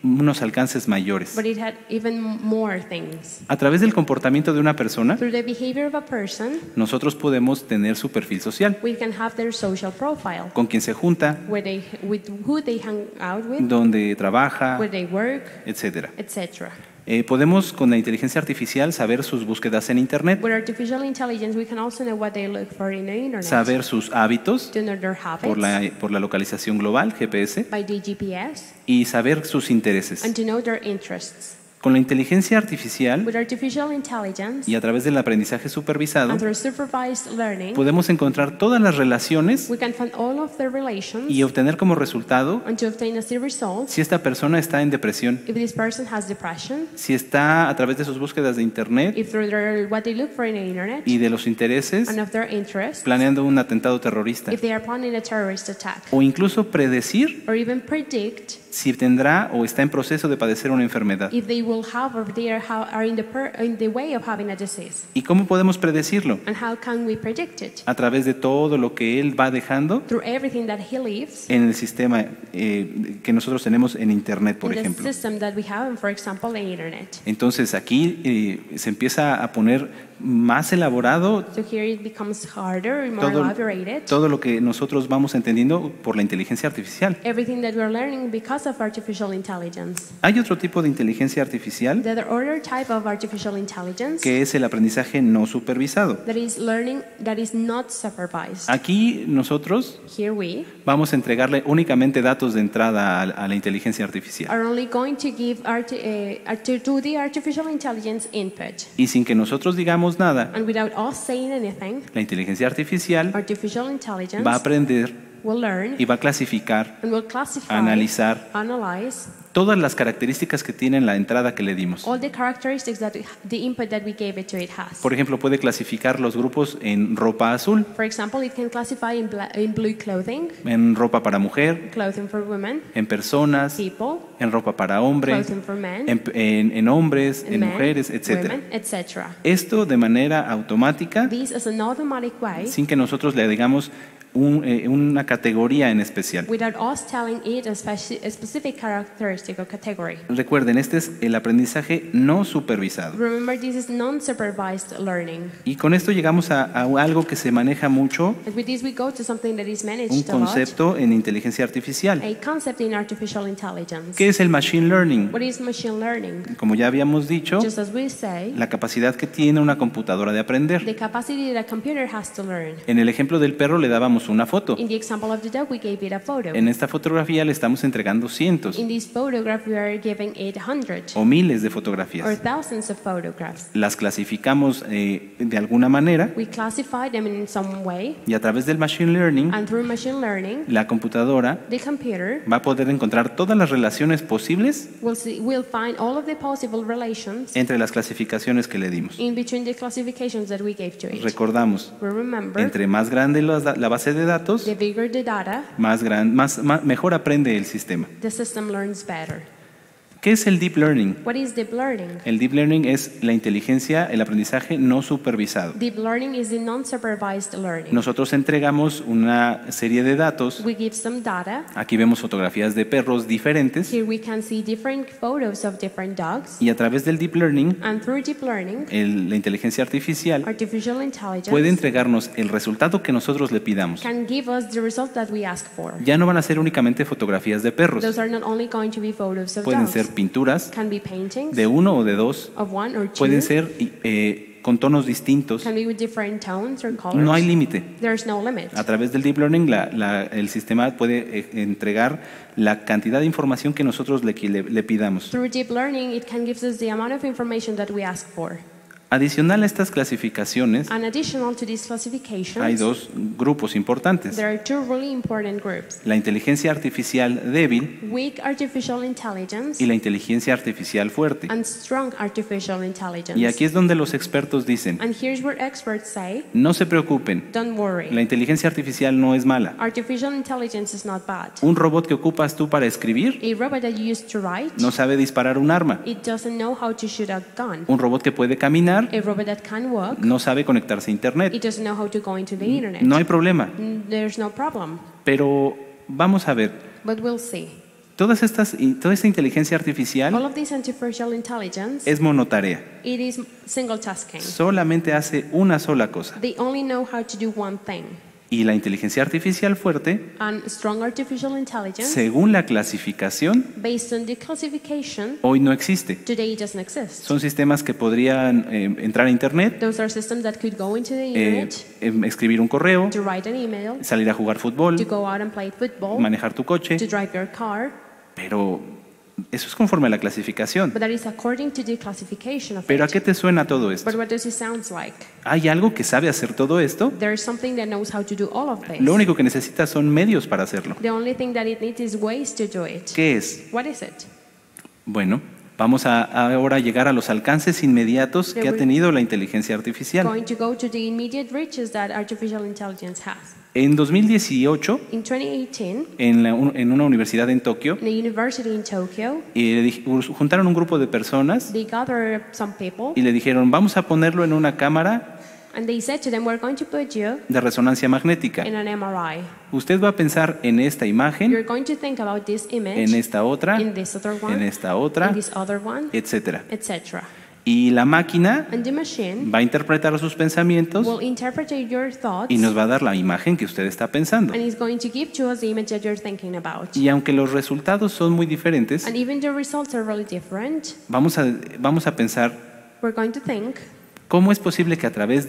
unos alcances mayores. But it had even more things. A través del comportamiento de una persona, Through the behavior of a person, nosotros podemos tener su perfil social, we can have their social profile, con quien se junta, with who they hang out with, donde trabaja, where they work, etc. etc. Podemos con la inteligencia artificial saber sus búsquedas en Internet, With artificial intelligence, we can also know what they look for in the internet, saber sus hábitos to know their habits por la localización global, GPS, by the GPS, y saber sus intereses. and to know their interests. Con la inteligencia artificial With artificial intelligence y a través del aprendizaje supervisado, and through supervised learning, podemos encontrar todas las relaciones we can find all of the relations y obtener como resultado and to obtain as the result si esta persona está en depresión, if this person has depression, si está a través de sus búsquedas de Internet if through what they look for in the internet y de los intereses and of their interests, planeando un atentado terrorista, if they are planning a terrorist attack, o incluso predecir or even predict si tendrá o está en proceso de padecer una enfermedad. if they will have or they are in the way of having a disease. ¿Y cómo podemos predecirlo? And how can we predict it? A través de todo lo que él va dejando Through everything that he leaves en el sistema que nosotros tenemos en Internet, por in the ejemplo. system that we have, and for example, the internet. Entonces aquí se empieza a poner más elaborado So here it becomes harder and more elaborated. todo lo que nosotros vamos entendiendo por la inteligencia artificial. Everything that we're learning because of artificial intelligence. Hay otro tipo de inteligencia artificial The other type of artificial intelligence que es el aprendizaje no supervisado. that is learning that is not supervised. Aquí nosotros Here we vamos a entregarle únicamente datos de entrada a la inteligencia artificial. are only going to give to the artificial intelligence input. Y sin que nosotros digamos nada, And without us saying anything, la inteligencia artificial artificial intelligence va a aprender will learn y va a clasificar, and will classify, analizar analyze todas las características que tiene la entrada que le dimos. all the characteristics that the input that we gave it to it has. Por ejemplo, puede clasificar los grupos en ropa azul, For example, it can classify in blue clothing, en ropa para mujer, clothing for women, en personas, people, en ropa para hombre, clothing for men, en hombres, en men, mujeres, etc. women, etc. Esto de manera automática, This is an automatic way, sin que nosotros le digamos una categoría en especial. without us telling it a specific characteristic or category. Recuerden, este es el aprendizaje no supervisado. Remember, this is non-supervised learning. Y con esto llegamos a algo que se maneja mucho, And with this, we go to something that is un managed a lot, concepto en inteligencia artificial. a concept in artificial intelligence. ¿Qué es el machine learning? What is machine learning? Como ya habíamos dicho, Just as we say, la capacidad que tiene una computadora de aprender. the capacity that a computer has to learn. En el ejemplo del perro le dábamos una foto. In the example of the dog, we gave it a photo. En esta fotografía le estamos entregando cientos In this photograph, we are giving it 100 o miles de or fotografías. thousands of photographs. Las clasificamos de alguna manera We classify them in some way, y a través del machine learning, and through machine learning, la computadora the computer va a poder encontrar todas las relaciones posibles will find all of the possible relations entre las clasificaciones que le dimos. in between the classifications that we gave to it. Recordamos, We remember, entre más grande la base de datos, the bigger the data, mejor aprende el sistema. the system learns better. ¿Qué es el deep learning? What is deep learning? El deep learning es la inteligencia, el aprendizaje no supervisado. Deep learning is the non-supervised learning. Nosotros entregamos una serie de datos. We give some data. Aquí vemos fotografías de perros diferentes Here we can see different photos of different dogs. y a través del deep learning, And through deep learning, la inteligencia artificial artificial intelligence puede entregarnos el resultado que nosotros le pidamos. can give us the result that we ask for. Ya no van a ser únicamente fotografías de perros. Those are not only going to be photos of Pueden dogs. ser pinturas Can be paintings de uno o de dos. of one or two. Pueden ser con tonos distintos. Can be with different tones or colors. No hay límite. There's no limit. A través del deep learning, el sistema puede entregar la cantidad de información que nosotros le pidamos. Through deep learning, it can give us the amount of information that we ask for. Adicional a estas clasificaciones, And additional to these classifications, hay dos grupos importantes. there are two really important groups. La inteligencia artificial débil Weak artificial intelligence y la inteligencia artificial fuerte. and strong artificial intelligence. Y aquí es donde los expertos dicen, And here's where experts say, no se preocupen, don't worry. la inteligencia artificial no es mala. Artificial intelligence is not bad. Un robot que ocupas tú para escribir A robot that you use to write, no sabe disparar un arma. it doesn't know how to shoot a gun. Un robot que puede caminar A robot that can walk, no sabe conectarse a internet. it doesn't know how to go into the internet. No hay problema. There's no problem. Pero vamos a ver, But we'll see. Toda esta inteligencia artificial es monotarea. It is single tasking. Solamente hace una sola cosa. They only know how to do one thing. Y la inteligencia artificial fuerte, And strong artificial intelligence, según la clasificación, based on the classification, hoy no existe. today it doesn't exist. Son sistemas que podrían entrar a internet, Those are systems that could go into the internet, escribir un correo, to write an email, salir a jugar fútbol, to go out and play football, manejar tu coche, to drive your car. pero eso es conforme a la clasificación. But that is according to the classification of ¿Pero a it. qué te suena todo esto? But what does it sound like? ¿Hay algo que sabe hacer todo esto? There is something that knows how to do all of this. Lo único que necesita son medios para hacerlo. The only thing that it needs is ways to do it. ¿Qué es? What is it? Bueno, vamos a ahora llegar a los alcances inmediatos que ha tenido la inteligencia artificial. Going to go to the immediate reaches that artificial intelligence has. En 2018, In 2018, en una universidad en Tokio, in a university in Tokyo, juntaron un grupo de personas they gathered some people y le dijeron, vamos a ponerlo en una cámara and they said to them, we're going to put you de resonancia magnética. in an MRI. Usted va a pensar en esta imagen, You're going to think about this image, en esta otra, in this other one, en esta otra, in this other one, etc. etc. Y la máquina And the machine va a interpretar sus pensamientos will interpret your thoughts y nos va a dar la imagen que usted está pensando. and is going to give to us the image that you're thinking about. Y aunque los resultados son muy diferentes, And even the results are really different, vamos a pensar, we're going to think, ¿cómo es posible que a través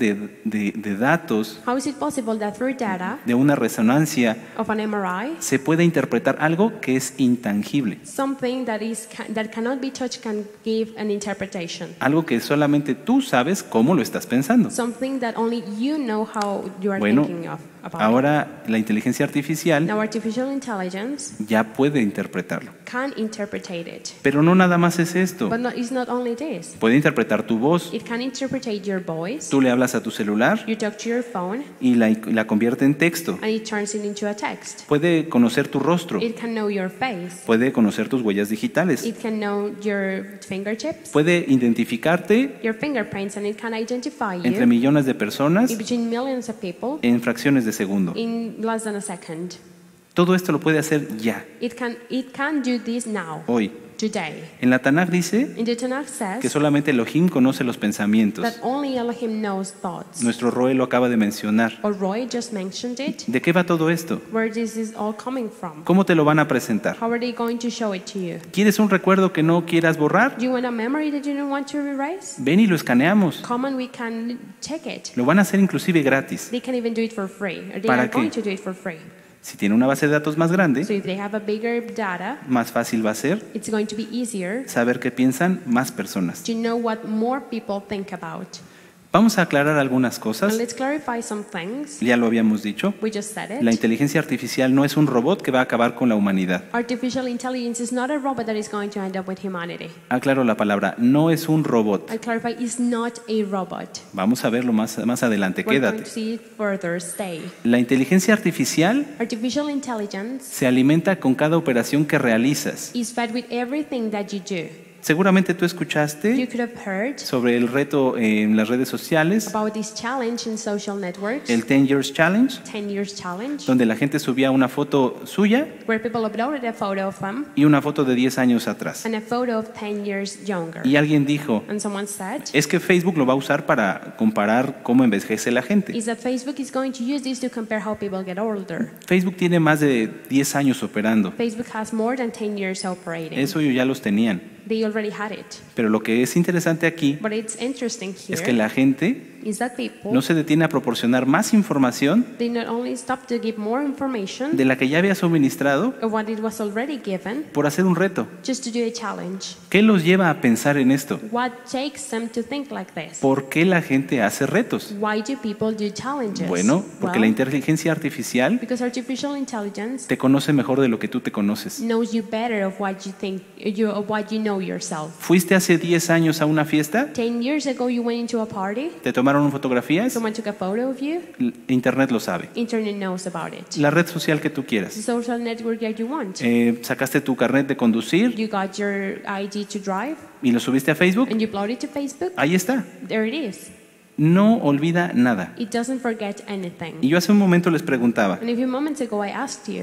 de datos, how is it possible that through data de una resonancia, of an MRI, se pueda interpretar algo que es intangible? something that cannot be touched can give an interpretation. Algo que solamente tú sabes cómo lo estás pensando. Something that only you know how you are Bueno, thinking of about. ahora la inteligencia artificial Now artificial intelligence ya puede interpretarlo. can interpret it. Pero no nada más es esto. But it's not only this. Puede interpretar tu voz. It can interpret your voice. Tú le hablas a tu celular You talk to your phone y la convierte en texto. and it turns it into a text. Puede conocer tu rostro. It can know your face. Puede conocer tus huellas digitales. It can know your fingertips, Puede identificarte your fingerprints, and it can identify entre you millones de personas between millions of people en fracciones de segundo. in less than a second. Todo esto lo puede hacer ya, It can do this now, hoy. today. En la Tanaj dice In the Tanakh que says solamente Elohim conoce los pensamientos. that only Elohim knows thoughts. Nuestro Roe lo acaba de mencionar. Or Roy just mentioned it. ¿De qué va todo esto? Where this is all coming from? ¿Cómo te lo van a presentar? How are they going to show it to you? ¿Quieres un recuerdo que no quieras borrar? Do you want a memory that you don't want to erase? Ven y lo escaneamos. Come and we can check it. Lo van a hacer inclusive gratis. They can even do it for free. Or they ¿Para are qué? going to do it for free. Si tiene una base de datos más grande, So if they have a bigger data, más fácil va a ser it's going to be easier saber qué piensan más personas. to know what more people think about. Vamos a aclarar algunas And cosas. let's clarify some things. Ya lo habíamos dicho. We just said La it. inteligencia artificial no es un robot que va a acabar con la humanidad. Artificial intelligence is not a robot that is going to end up with humanity. Aclaro la palabra, no es un robot. I clarify, it's not a robot. Vamos a verlo más adelante, We're going quédate. to see it further. Stay. La inteligencia artificial Artificial intelligence se alimenta con cada operación que realizas. is fed with everything that you do. Seguramente tú You escuchaste could have heard sobre el reto en las redes sociales, about this challenge in social networks, el 10 Years Challenge, 10 Years Challenge, donde la gente subía una foto suya where people uploaded a photo of them y una foto de 10 años atrás. and a photo of 10 years younger. Y alguien dijo, And someone said, es que Facebook lo va a usar para comparar cómo envejece la gente. is that Facebook is going to use this to compare how people get older. Facebook tiene más de 10 años operando. Facebook has more than 10 years operating. Eso ellos ya los tenían. They already had it. Pero lo que es interesante aquí But it's interesting es que here la gente is that people, no se detiene a proporcionar más información they not only stop to give more information de la que ya había suministrado of what it was already given, por hacer un reto. just to do a challenge. ¿Qué los lleva a pensar en esto? What takes them to think like this? ¿Por qué la gente hace retos? Why do people do challenges? Bueno, porque la Well, inteligencia artificial because artificial intelligence te conoce mejor de lo que tú te conoces. knows you better of what you think, of what you know yourself. ¿Fuiste hace 10 años a una fiesta? 10 years ago you went into a party, ¿Te tomaron fotografías? someone took a photo of you, Internet lo sabe. internet knows about it. La red social que tú The quieras. social network that you want. Sacaste tu carnet de conducir You got your ID to drive y lo subiste a Facebook. and you upload it to Facebook. Ahí está. There it is. No olvida nada. It doesn't forget anything. Y yo hace un momento les preguntaba, And a few moments ago I asked you,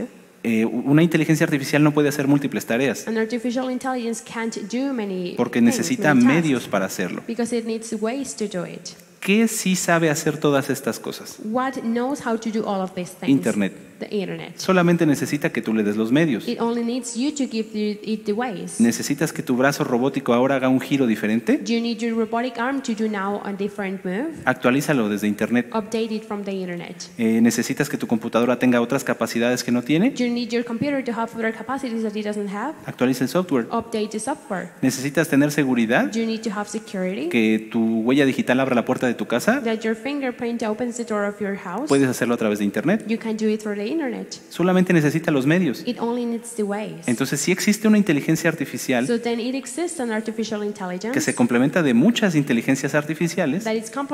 Una inteligencia artificial no puede hacer múltiples tareas porque necesita medios para hacerlo. ¿Qué sí sabe hacer todas estas cosas? Internet. Solamente necesita que tú le des los medios. ¿Necesitas que tu brazo robótico ahora haga un giro diferente? Actualízalo desde Internet. ¿Necesitas que tu computadora tenga otras capacidades que no tiene? Actualiza el software. ¿Necesitas tener seguridad? ¿Que tu huella digital abra la puerta de tu casa? Puedes hacerlo a través de Internet. Solamente necesita los medios. Entonces sí existe una inteligencia artificial que se complementa de muchas inteligencias artificiales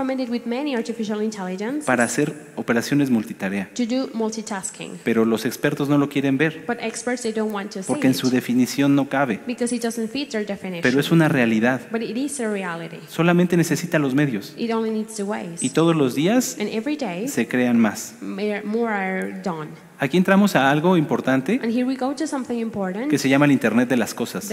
para hacer operaciones multitarea. Pero los expertos no lo quieren ver porque en su definición no cabe. Pero es una realidad. Solamente necesita los medios. Y todos los días se crean más. Aquí entramos a algo importante que se llama el Internet de las cosas.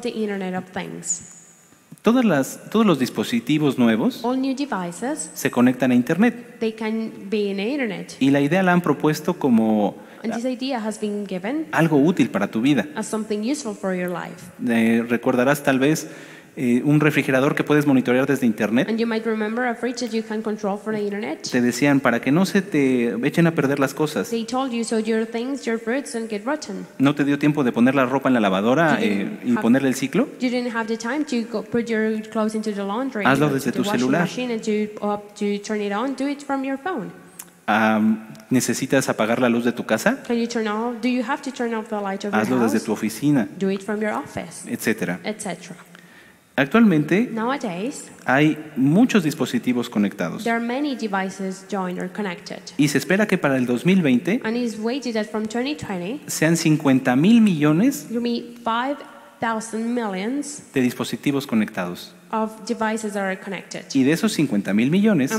Todos los dispositivos nuevos se conectan a Internet. Y la idea la han propuesto como algo útil para tu vida. Recordarás tal vez un refrigerador que puedes monitorear desde Internet. Te decían para que no se te echen a perder las cosas. ¿No te dio tiempo de poner la ropa en la lavadora y ponerle el ciclo? Hazlo desde tu celular. ¿Necesitas apagar la luz de tu casa? Hazlo desde tu oficina, etcétera. Actualmente hay muchos dispositivos conectados y se espera que para el 2020 sean 50,000 millones de dispositivos conectados. Y de esos 50,000 millones,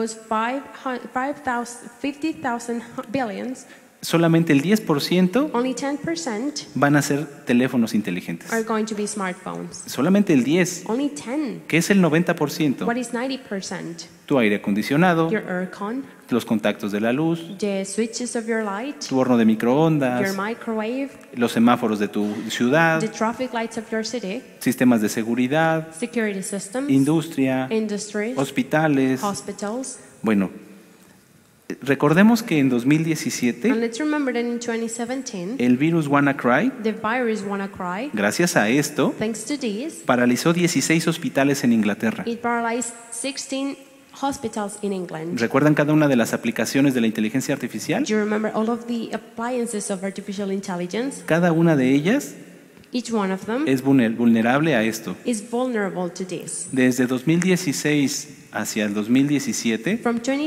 solamente el 10% van a ser teléfonos inteligentes. Solamente el 10%, que es el 90%. Tu aire acondicionado, los contactos de la luz, tu horno de microondas, los semáforos de tu ciudad, sistemas de seguridad, industria, hospitales. Bueno, recordemos que en 2017 el virus WannaCry, gracias a esto, paralizó 16 hospitales en Inglaterra. ¿Recuerdan cada una de las aplicaciones de la inteligencia artificial? Cada una de ellas es vulnerable a esto. Desde 2016 hacia el 2017,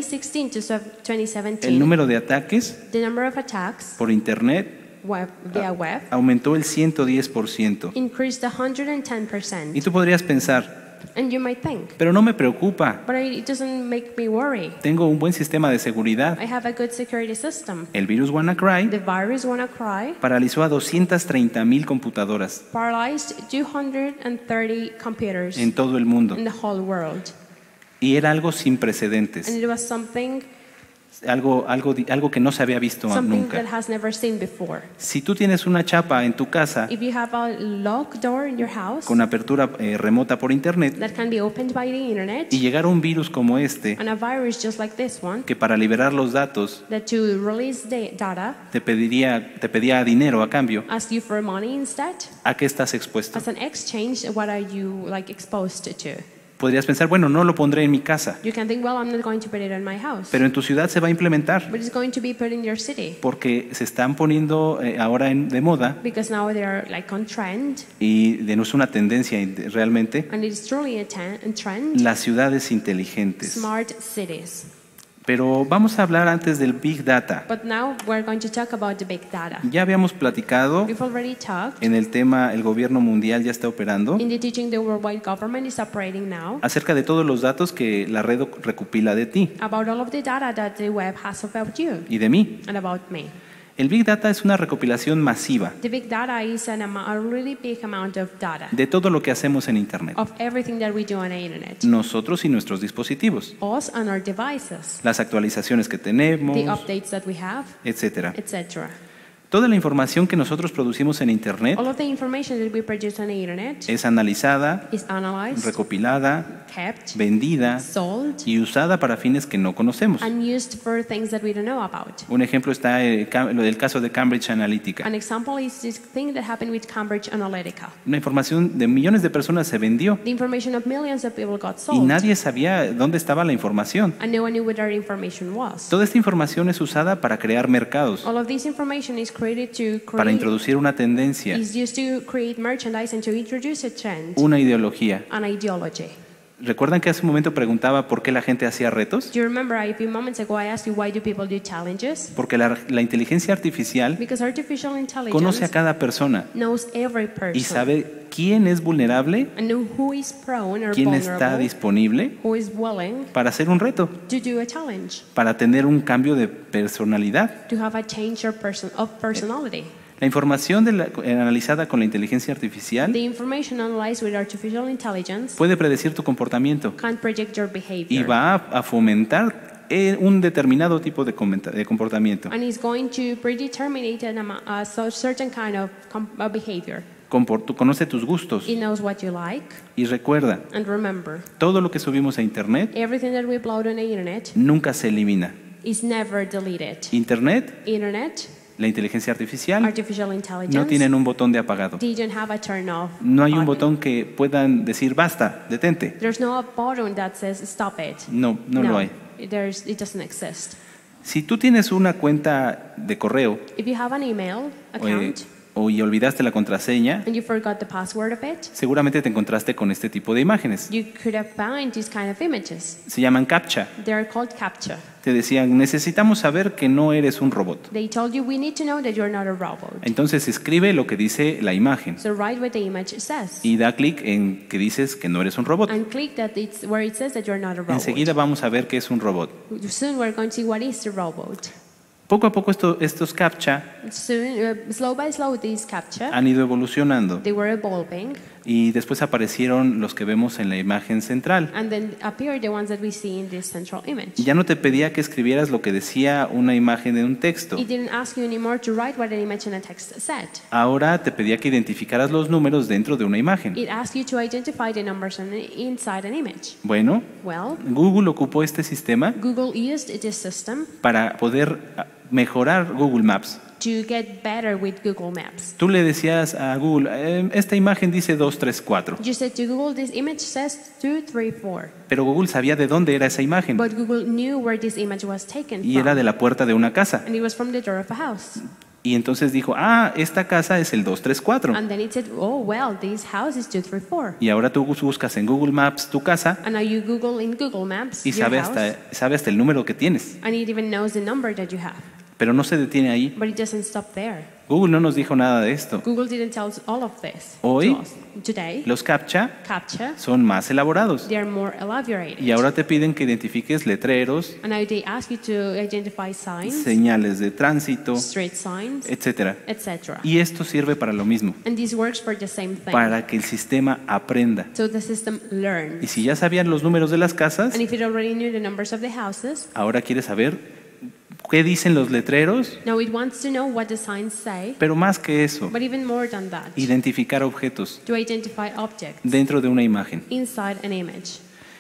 el número de ataques por Internet aumentó el 110%. Y tú podrías pensar, pero no me preocupa. Tengo un buen sistema de seguridad. El virus WannaCry paralizó a 230,000 computadoras en todo el mundo. Y era algo sin precedentes. Algo que no se había visto nunca. Si tú tienes una chapa en tu casa con apertura remota por Internet y llegara un virus como este que para liberar los datos te pedía dinero a cambio, ¿a qué estás expuesto? Podrías pensar, bueno, no lo pondré en mi casa. Pero en tu ciudad se va a implementar. Porque se están poniendo ahora de moda. Y no es una tendencia realmente. Las ciudades inteligentes. Pero vamos a hablar antes del Big Data. Ya habíamos platicado en el tema, el gobierno mundial ya está operando acerca de todos los datos que la red recopila de ti y de mí. El Big Data es una recopilación masiva The big data is a really big amount of data de todo lo que hacemos en Internet, of everything that we do on the internet. nosotros y nuestros dispositivos, Us and our devices, las actualizaciones que tenemos, the updates that we have, etcétera. etc. Toda la información que nosotros producimos en Internet All of the information that we produce on the internet es analizada, is analyzed, recopilada, kept, vendida sold, y usada para fines que no conocemos. and used for things that we don't know about. Un ejemplo está lo del caso de Cambridge Analytica. An example is this thing that happened with Cambridge Analytica. Una información de millones de personas se vendió The information of millions of people got y sold, nadie sabía dónde estaba la información. and no one knew where that information was. Toda esta información es usada para crear mercados, All of this information is created to para introducir una tendencia, is used to create merchandise and to introduce a trend, una ideología. an ideology. ¿Recuerdan que hace un momento preguntaba por qué la gente hacía retos? Do you remember a few moments ago I asked you why do people do challenges? Porque la inteligencia artificial Because artificial intelligence conoce a cada persona knows every person y sabe quién es vulnerable, and know who is prone or quién está vulnerable, disponible who is willing para hacer un reto, to do a challenge, para tener un cambio de personalidad. to have a change of personality. La información analizada con la inteligencia artificial The information analyzed with artificial intelligence puede predecir tu comportamiento can predict your y behavior va a fomentar un determinado tipo de comportamiento. and is going to predetermine a certain kind of behavior. Conoce tus gustos It knows what you like, y recuerda, and remember, todo lo que subimos a Internet everything that we upload on the internet nunca se elimina. is never deleted. Internet, Internet, la inteligencia artificial, artificial intelligence, no tienen un botón de apagado. didn't have a turn off No hay un button. botón que puedan decir basta, detente. There's no button that says stop it. No lo hay. It doesn't exist. Si tú tienes una cuenta de correo If you have an email account y olvidaste la contraseña, and you forgot the password of it, seguramente te encontraste con este tipo de imágenes. you could have found these kind of images. Se llaman CAPTCHA. They're called CAPTCHA. Te decían, necesitamos saber que no eres un robot. They told you we need to know that you're not a robot. Entonces escribe lo que dice la imagen So write what the image says y da clic en que dices que no eres un robot. and click that it's where it says that you're not a robot. Enseguida vamos a ver qué es un robot. Soon we're going to see what is the robot. Poco a poco estos CAPTCHA Soon, slow by slow, these CAPTCHA, han ido evolucionando they were evolving, y después aparecieron los que vemos en la imagen central. and then appear the ones that we see in this central image. Ya no te pedía que escribieras lo que decía una imagen de un texto. It didn't ask you anymore to write what an image in a text said. Ahora te pedía que identificaras los números dentro de una imagen. It asked you to identify the numbers inside an image. Bueno, Well, Google ocupó este sistema Google used this system para poder mejorar Google Maps. to get better with Google Maps. Tú le decías a Google, esta imagen dice 234, You said to Google, this image says 234. pero Google sabía de dónde era esa imagen But Google knew where this image was taken y era from. de la puerta de una casa. And it was from the door of a house. Y entonces dijo, esta casa es el 234. And then it said, oh, well, this house is 234. Y ahora tú buscas en Google Maps tu casa And now you Google in Google Maps y your sabe house, hasta el número que tienes. and it even knows the number that you have. Pero no se detiene ahí. But it doesn't stop there. Google no nos dijo nada de esto. Google didn't tell us all of this Hoy, to us. Today, los CAPTCHA CAPTCHA, son más elaborados. they are more elaborated. Y ahora te piden que identifiques letreros, And now they ask you to identify signs, señales de tránsito, street signs, etc. etc. Y esto sirve para lo mismo, And this works for the same thing. para que el sistema aprenda. So the system learns. Y si ya sabían los números de las casas, And if it already knew the numbers of the houses, ahora quiere saber qué dicen los letreros, now it wants to know what the signs say, pero más que eso, but even more than that, identificar objetos to identify objects dentro de una imagen. inside an image.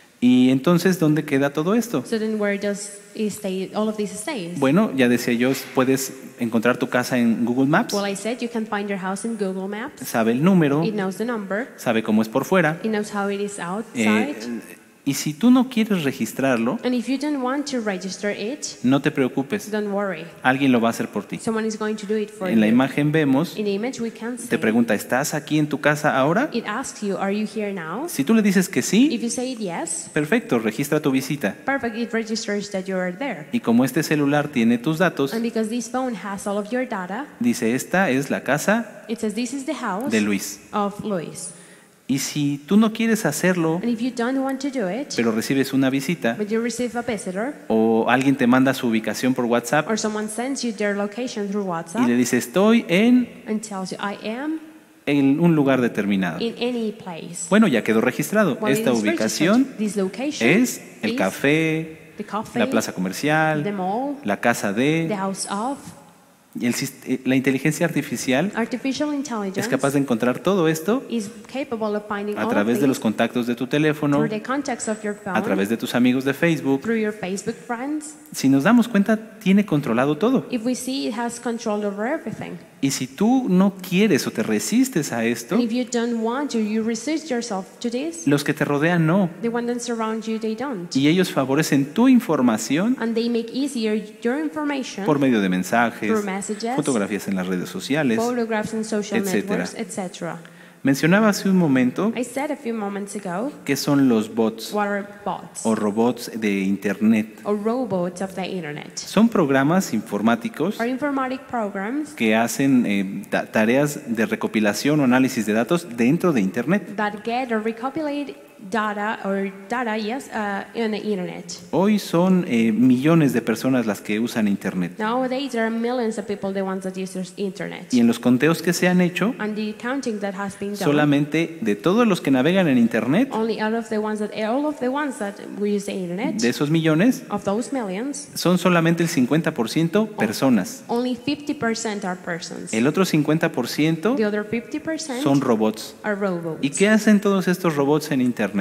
Y entonces, ¿dónde queda todo esto? So then where does it stay, all of this stays? Bueno, ya decía yo, puedes encontrar tu casa en Google Maps, Well, I said you can find your house in Google Maps. sabe el número, It knows the number. sabe cómo es por fuera. It knows how it is outside. Y si tú no quieres registrarlo, And if you don't want to register it, no te preocupes, don't worry. alguien lo va a hacer por ti. Someone is going to do it for En la you. imagen vemos, In the image we can see. te pregunta, ¿estás aquí en tu casa ahora? It asks you, are you here now? Si tú le dices que sí, If you say yes, perfecto, registra tu visita. perfect, it registers that you are there. Y como este celular tiene tus datos, And because this phone has all of your data, dice, esta es la casa it says this is the house de Luis. of Luis. Y si tú no quieres hacerlo, pero recibes una visita, o alguien te manda su ubicación por WhatsApp, y le dice estoy en un lugar determinado. Bueno, ya quedó registrado. Esta ubicación es el café, la plaza comercial, la casa de... La inteligencia artificial es capaz de encontrar todo esto a través de los contactos de tu teléfono, a través de tus amigos de Facebook. Si nos damos cuenta, tiene controlado todo. Y si tú no quieres o te resistes a esto, los que te rodean no. Y ellos favorecen tu información por medio de mensajes, fotografías en las redes sociales, etc. Mencionaba hace un momento que son los bots o robots de Internet. Son programas informáticos que hacen tareas de recopilación o análisis de datos dentro de Internet. Hoy son millones de personas las que usan Internet. Y en los conteos que se han hecho, solamente de todos los que navegan en Internet, de esos millones, son solamente el 50% personas. El otro 50% son robots. ¿Y qué hacen todos estos robots en Internet?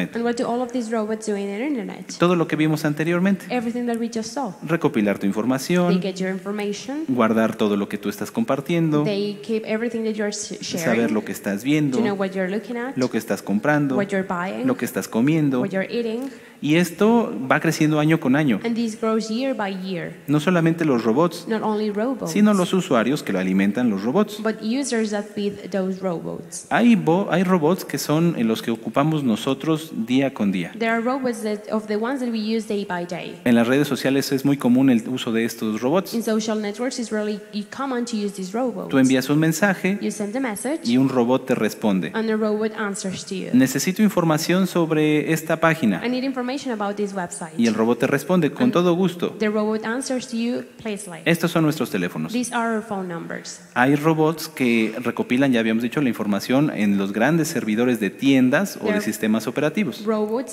Todo lo que vimos anteriormente. Recopilar tu información, guardar todo lo que tú estás compartiendo, saber lo que estás viendo, lo que estás comprando, lo que estás comiendo. Y esto va creciendo año con año. No solamente los robots, sino los usuarios que lo alimentan los robots. Hay robots que son los que ocupamos nosotros día con día. En las redes sociales es muy común el uso de estos robots. Tú envías un mensaje y un robot te responde. Necesito información sobre esta página. Y el robot te responde con todo gusto. Estos son nuestros teléfonos. Hay robots que recopilan, ya habíamos dicho, la información en los grandes servidores de tiendas o de sistemas operativos.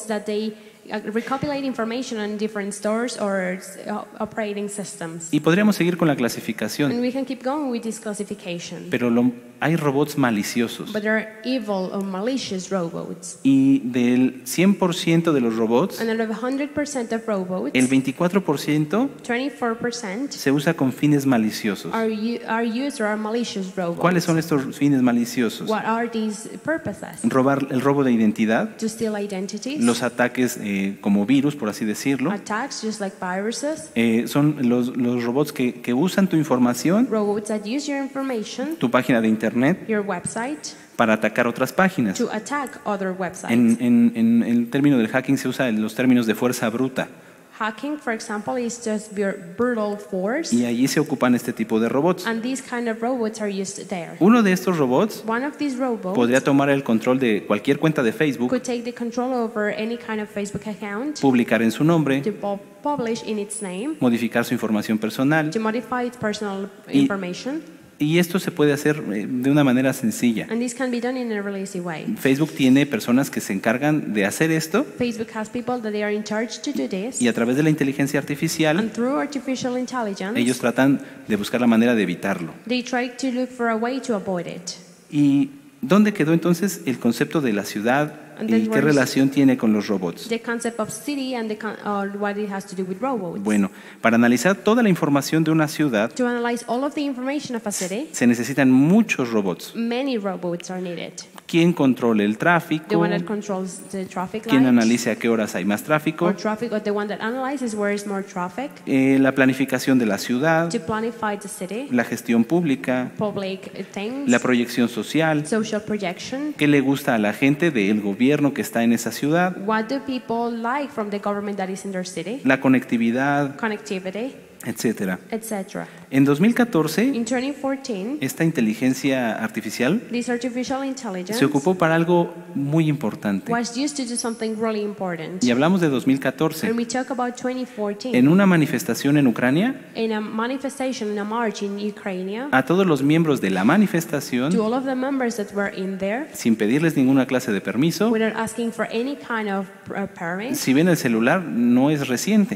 Recopilate information on different stores or operating systems. Y podríamos seguir con la clasificación. And we can keep going with this classification. Pero hay robots maliciosos. But there are evil or malicious robots. Y del 100% de los robots, and out of 100% of robots, el 24% 24% se usa con fines maliciosos. Are used or are malicious robots. ¿Cuáles son estos fines maliciosos? What are these purposes? El robo de identidad, to steal identities, los ataques como virus, por así decirlo. Attacks, just like viruses. Son los robots que usan tu información, robots that use your information, tu página de internet, your website, para atacar otras páginas. To attack other websites. En el término del hacking se usan los términos de fuerza bruta. Hacking, for example, is just brutal force. Y allí se ocupan este tipo de robots. And these kind of robots are used there. Uno de estos robots One of these robots podría tomar el control de cualquier cuenta de Facebook, could take the control over any kind of Facebook account, publicar en su nombre, to publish in its name, modificar su información personal, to modify its personal information. Y esto se puede hacer de una manera sencilla. And this can be done in a really easy way. Facebook tiene personas que se encargan de hacer esto. Facebook has people that they are in charge to do this. Y a través de la inteligencia artificial, and through artificial intelligence, ellos tratan de buscar la manera de evitarlo. They try to look for a way to avoid it. ¿Y dónde quedó entonces el concepto de la ciudad? ¿Y qué relación tiene con los robots? The concept of city and what it has to do with robots. Bueno, para analizar toda la información de una ciudad, to analyze all of the information of a city, se necesitan muchos robots. Many robots are needed. ¿Quién controle el tráfico? The one that controls the traffic lights. ¿Quién analice a qué horas hay más tráfico? Or the one that analyzes where is more traffic. La planificación de la ciudad. To planify the city. La gestión pública. Public things. La proyección social. Social projection. ¿Qué le gusta a la gente del gobierno que está en esa ciudad? What do people like from the government that is in their city? La conectividad. Connectivity. etcétera. En 2014, esta inteligencia artificial se ocupó para algo muy importante. Y hablamos de 2014. En una manifestación en Ucrania, a todos los miembros de la manifestación, sin pedirles ninguna clase de permiso, si ven el celular, no es reciente.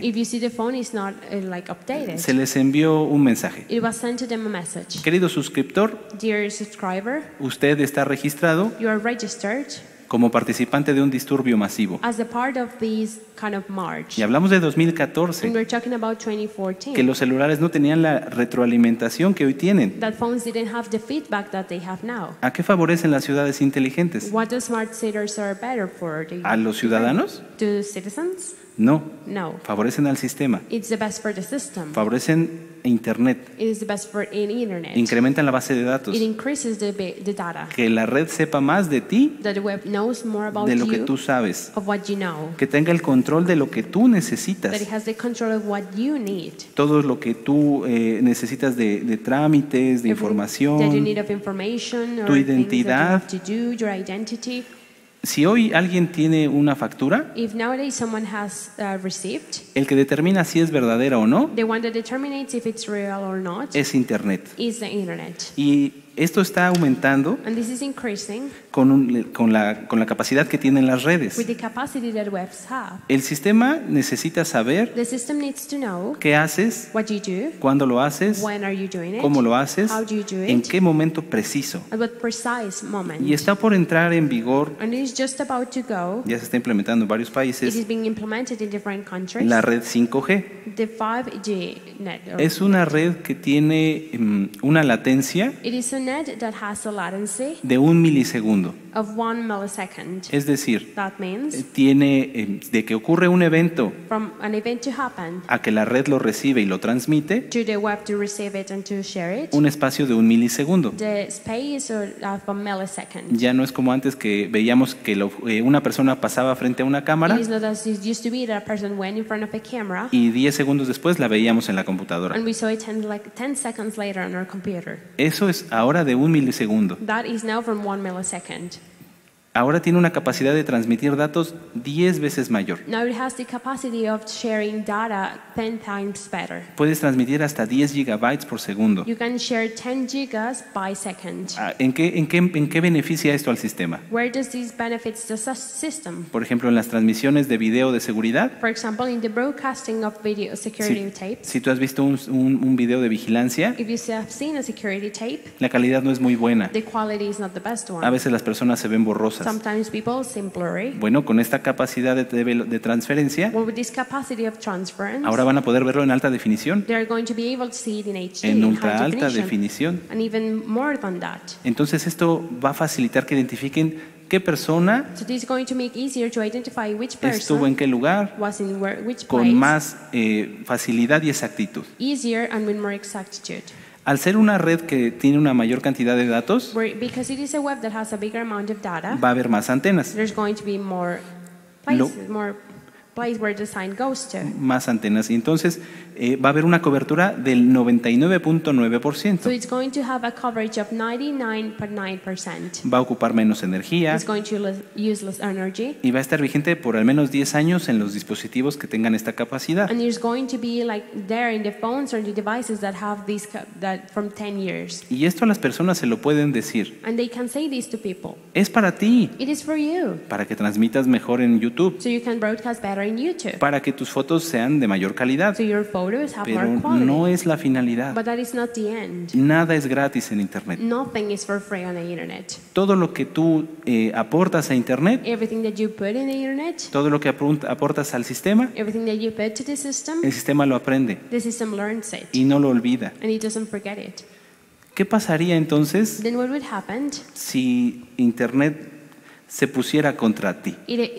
Se les envió un mensaje. Querido suscriptor, usted está registrado como participante de un disturbio masivo. Y hablamos de 2014, que los celulares no tenían la retroalimentación que hoy tienen. ¿A qué favorecen las ciudades inteligentes? ¿A los ciudadanos? No. Favorecen al sistema. Favorecen Internet. Incrementan la base de datos. Que la red sepa más de ti, de lo que tú sabes. Que tenga el control de lo que tú necesitas. Todo lo que tú necesitas de trámites, de información, tu identidad. Si hoy alguien tiene una factura, el que determina si es verdadera o no es Internet. Y esto está aumentando con la capacidad que tienen las redes. El sistema necesita saber qué haces, cuándo lo haces, cómo lo haces, en qué momento preciso. Y está por entrar en vigor, ya se está implementando en varios países, la red 5G. Es una red que tiene una latencia de 1 milisegundo. Es decir, tiene de que ocurre un evento a que la red lo recibe y lo transmite, un espacio de 1 milisegundo. Ya no es como antes que veíamos que una persona pasaba frente a una cámara y 10 segundos después la veíamos en la computadora. Eso es ahora de 1 milisegundo. Ahora tiene una capacidad de transmitir datos 10 veces mayor. Puedes transmitir hasta 10 gigabytes por segundo. ¿En qué beneficia esto al sistema? Por ejemplo, en las transmisiones de video de seguridad. Si tú has visto un video de vigilancia, la calidad no es muy buena. A veces las personas se ven borrosas. Bueno, con esta capacidad de transferencia, ahora van a poder verlo en alta definición, en ultra alta definición. Entonces esto va a facilitar que identifiquen qué persona estuvo en qué lugar con más facilidad y exactitud. Al ser una red que tiene una mayor cantidad de datos, va a haber más antenas. Más antenas. Y entonces va a haber una cobertura del 99.9%. Va a ocupar menos energía. Y va a estar vigente por al menos 10 años en los dispositivos que tengan esta capacidad. Y esto a las personas se lo pueden decir. Es para ti. Para que transmitas mejor en YouTube. Para que tus fotos sean de mayor calidad. Pero no es la finalidad. Nada es gratis en Internet. Todo lo que tú aportas a Internet, todo lo que aportas al sistema, el sistema lo aprende y no lo olvida. ¿Qué pasaría entonces si Internet se pusiera contra ti?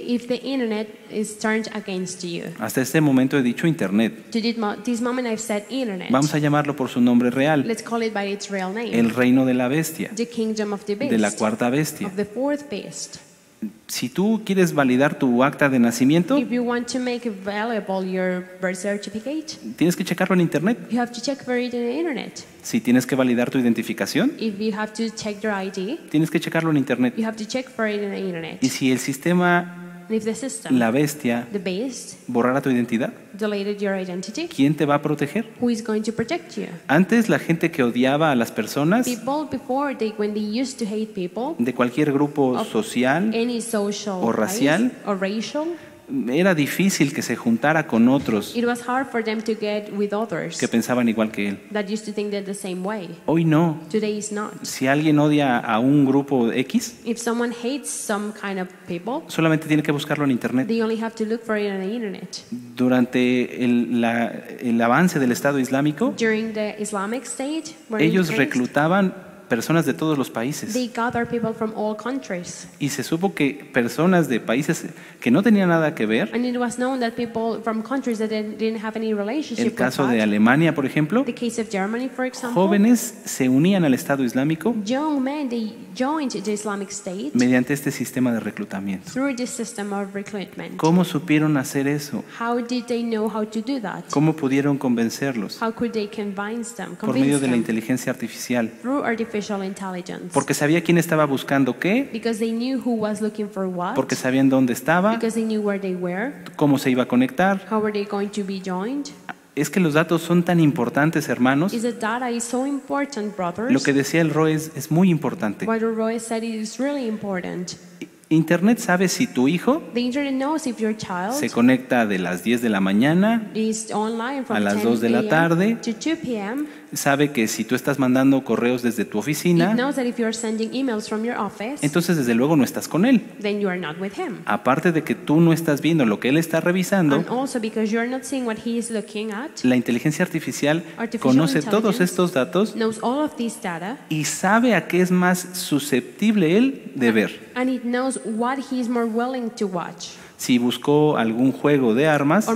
Hasta este momento he dicho Internet. Vamos a llamarlo por su nombre real. El reino de la bestia, de la cuarta bestia. Si tú quieres validar tu acta de nacimiento, if you want to make valuable your birth certificate, tienes que checarlo en internet. You have to check for it in the internet. Si tienes que validar tu identificación, if you have to check your ID, tienes que checarlo en internet. You have to check for it in the internet. Y si el sistema, la bestia, borrara tu identidad, your identity, ¿quién te va a proteger? Who is going to protect you? Antes la gente que odiaba a las personas, when they used to hate people, de cualquier grupo social o racial, era difícil que se juntara con otros que pensaban igual que él. Hoy no. Si alguien odia a un grupo X, solamente tiene que buscarlo en internet. Durante el avance del Estado Islámico, ellos reclutaban personas de todos los países. Y se supo que personas de países que no tenían nada que ver, el caso de Alemania, por ejemplo, jóvenes se unían al Estado Islámico mediante este sistema de reclutamiento. ¿Cómo supieron hacer eso? ¿Cómo pudieron convencerlos? Por medio de la inteligencia artificial. Porque sabía quién estaba buscando qué, porque sabían dónde estaba, cómo se iba a conectar. Es que los datos son tan importantes, hermanos. Lo que decía el Roe es muy importante. Internet sabe si tu hijo se conecta de las 10 de la mañana a las 2 de la tarde. Sabe que si tú estás mandando correos desde tu oficina, entonces desde luego no estás con él. Aparte de que tú no estás viendo lo que él está revisando, la inteligencia artificial conoce todos estos datos y sabe a qué es más susceptible él de ver. Si buscó algún juego de armas,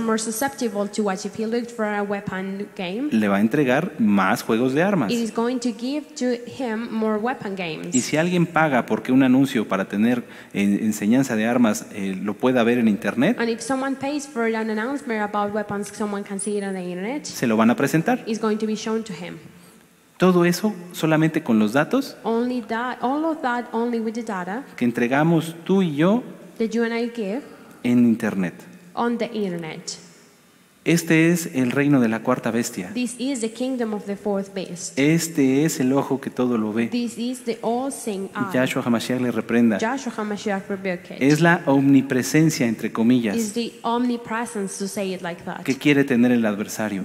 le va a entregar más juegos de armas. Y si alguien paga porque un anuncio para tener enseñanza de armas lo pueda ver en internet, se lo van a presentar. Todo eso solamente con los datos que entregamos tú y yo en internet. Este es el reino de la cuarta bestia. Este es el ojo que todo lo ve. Yahshua HaMashiach le reprenda. Es la omnipresencia, entre comillas, que quiere tener el adversario.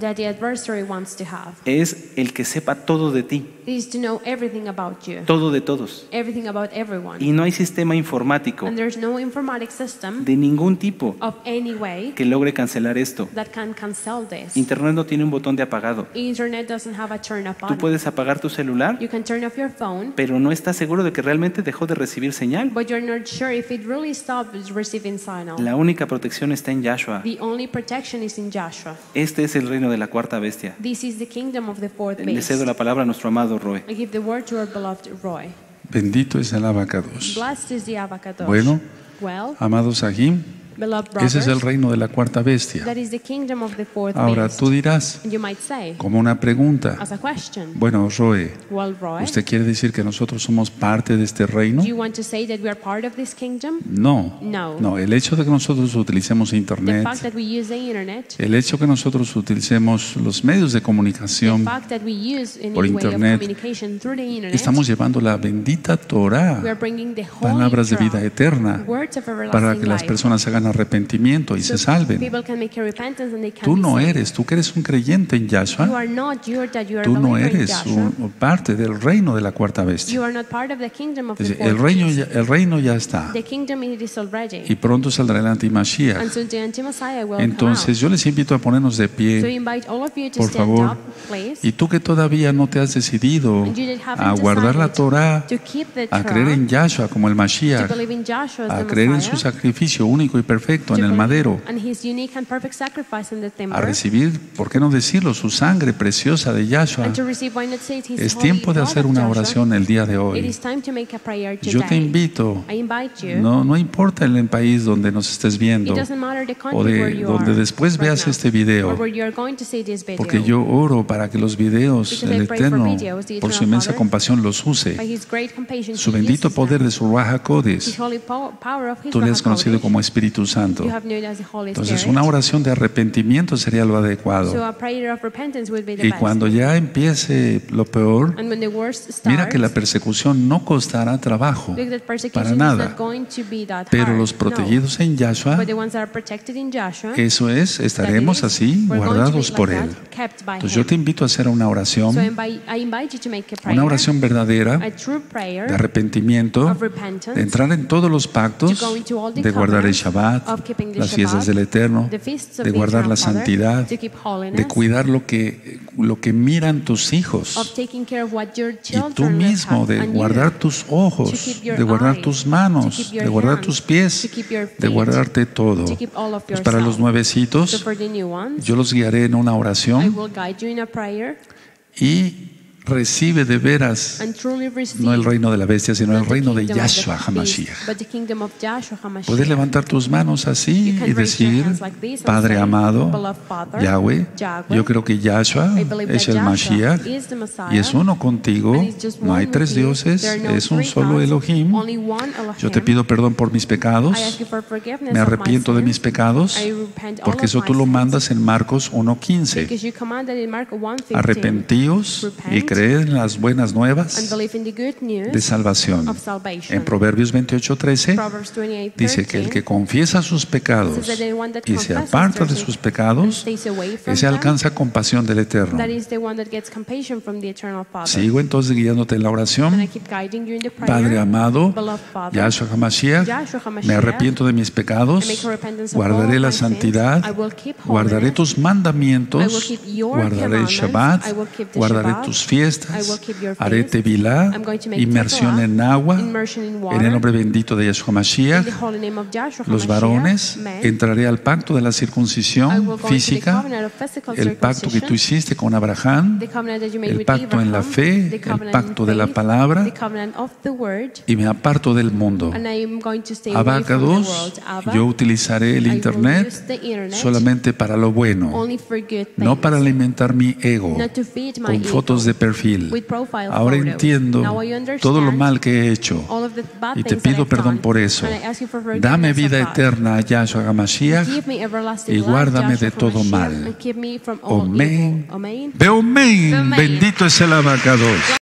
Es el que sepa todo de ti, todo de todos. Y no hay sistema informático de ningún tipo que logre cancelar esto. Internet no tiene un botón de apagado. Tú puedes apagar tu celular, pero no estás seguro de que realmente dejó de recibir señal. La única protección está en Yahshua. Este es el reino de la cuarta bestia. Le cedo la palabra a nuestro amado Roe. Bendito es el Abacados. Bueno, amados Sahim, ese es el reino de la cuarta bestia. Ahora tú dirás, como una pregunta, bueno, Roe, ¿usted quiere decir que nosotros somos parte de este reino? No, el hecho de que nosotros utilicemos internet, el hecho de que nosotros utilicemos los medios de comunicación por internet, estamos llevando la bendita Torah, palabras de vida eterna, para que las personas hagan arrepentimiento y se salven. Tú no eres, tú que eres un creyente en Yahshua, tú no eres parte del reino de la cuarta bestia. El reino ya está y pronto saldrá el antimashiach. Entonces yo les invito a ponernos de pie, por favor. Y tú que todavía no te has decidido a guardar la Torah, a creer en Yahshua como el Mashiach, a creer en su sacrificio único y perfecto, perfecto en el madero, a recibir, ¿por qué no decirlo?, su sangre preciosa de Yahshua. Es tiempo de hacer una oración el día de hoy. Yo te invito, no importa el país donde nos estés viendo o de donde después veas este video, porque yo oro para que los videos del Eterno, por su inmensa compasión, los use. Su bendito poder de su Ruach HaKodesh, tú le has conocido como Espíritu Santo. Entonces una oración de arrepentimiento sería lo adecuado. Y cuando ya empiece lo peor, mira que la persecución no costará trabajo para nada, pero los protegidos en Yahshua, eso es, estaremos así guardados por Él. Entonces yo te invito a hacer una oración verdadera de arrepentimiento, de entrar en todos los pactos, de guardar el Shabbat, las fiestas del Eterno, de guardar la santidad, de cuidar lo que miran tus hijos, y tú mismo, de guardar tus ojos, de guardar tus manos, de guardar tus pies, de guardarte todo. Pues para los nuevecitos, yo los guiaré en una oración y recibe de veras no el reino de la bestia, sino el reino de Yahshua HaMashiach. Puedes levantar tus manos así y decir: Padre amado, Yahweh, yo creo que Yahshua es el Mashiach y es uno contigo. No hay tres dioses, es un solo Elohim. Yo te pido perdón por mis pecados, me arrepiento de mis pecados, porque eso tú lo mandas en Marcos 1:15. Arrepentíos y creed en las buenas nuevas de salvación. En Proverbios 28:13 dice que el que confiesa sus pecados y se aparta de sus pecados, ese alcanza compasión del Eterno. Sigo entonces guiándote en la oración. Padre amado, Yahshua HaMashiach, me arrepiento de mis pecados, guardaré la santidad, guardaré tus mandamientos, guardaré el Shabbat, guardaré tus fiestas, haré tevilá, inmersión en agua, en el nombre bendito de Yahshua Mashiach. Los varones, entraré al pacto de la circuncisión física, el pacto que tú hiciste con Abraham, el pacto en la fe, el pacto de la palabra, y me aparto del mundo. Abacados, yo utilizaré el internet solamente para lo bueno, no para alimentar mi ego con fotos de perfil. Ahora entiendo todo lo mal que he hecho y te pido perdón por eso. Dame vida eterna a Yahshua HaMashiach y guárdame de todo mal. Amén. Amén. Bendito es el Abacados.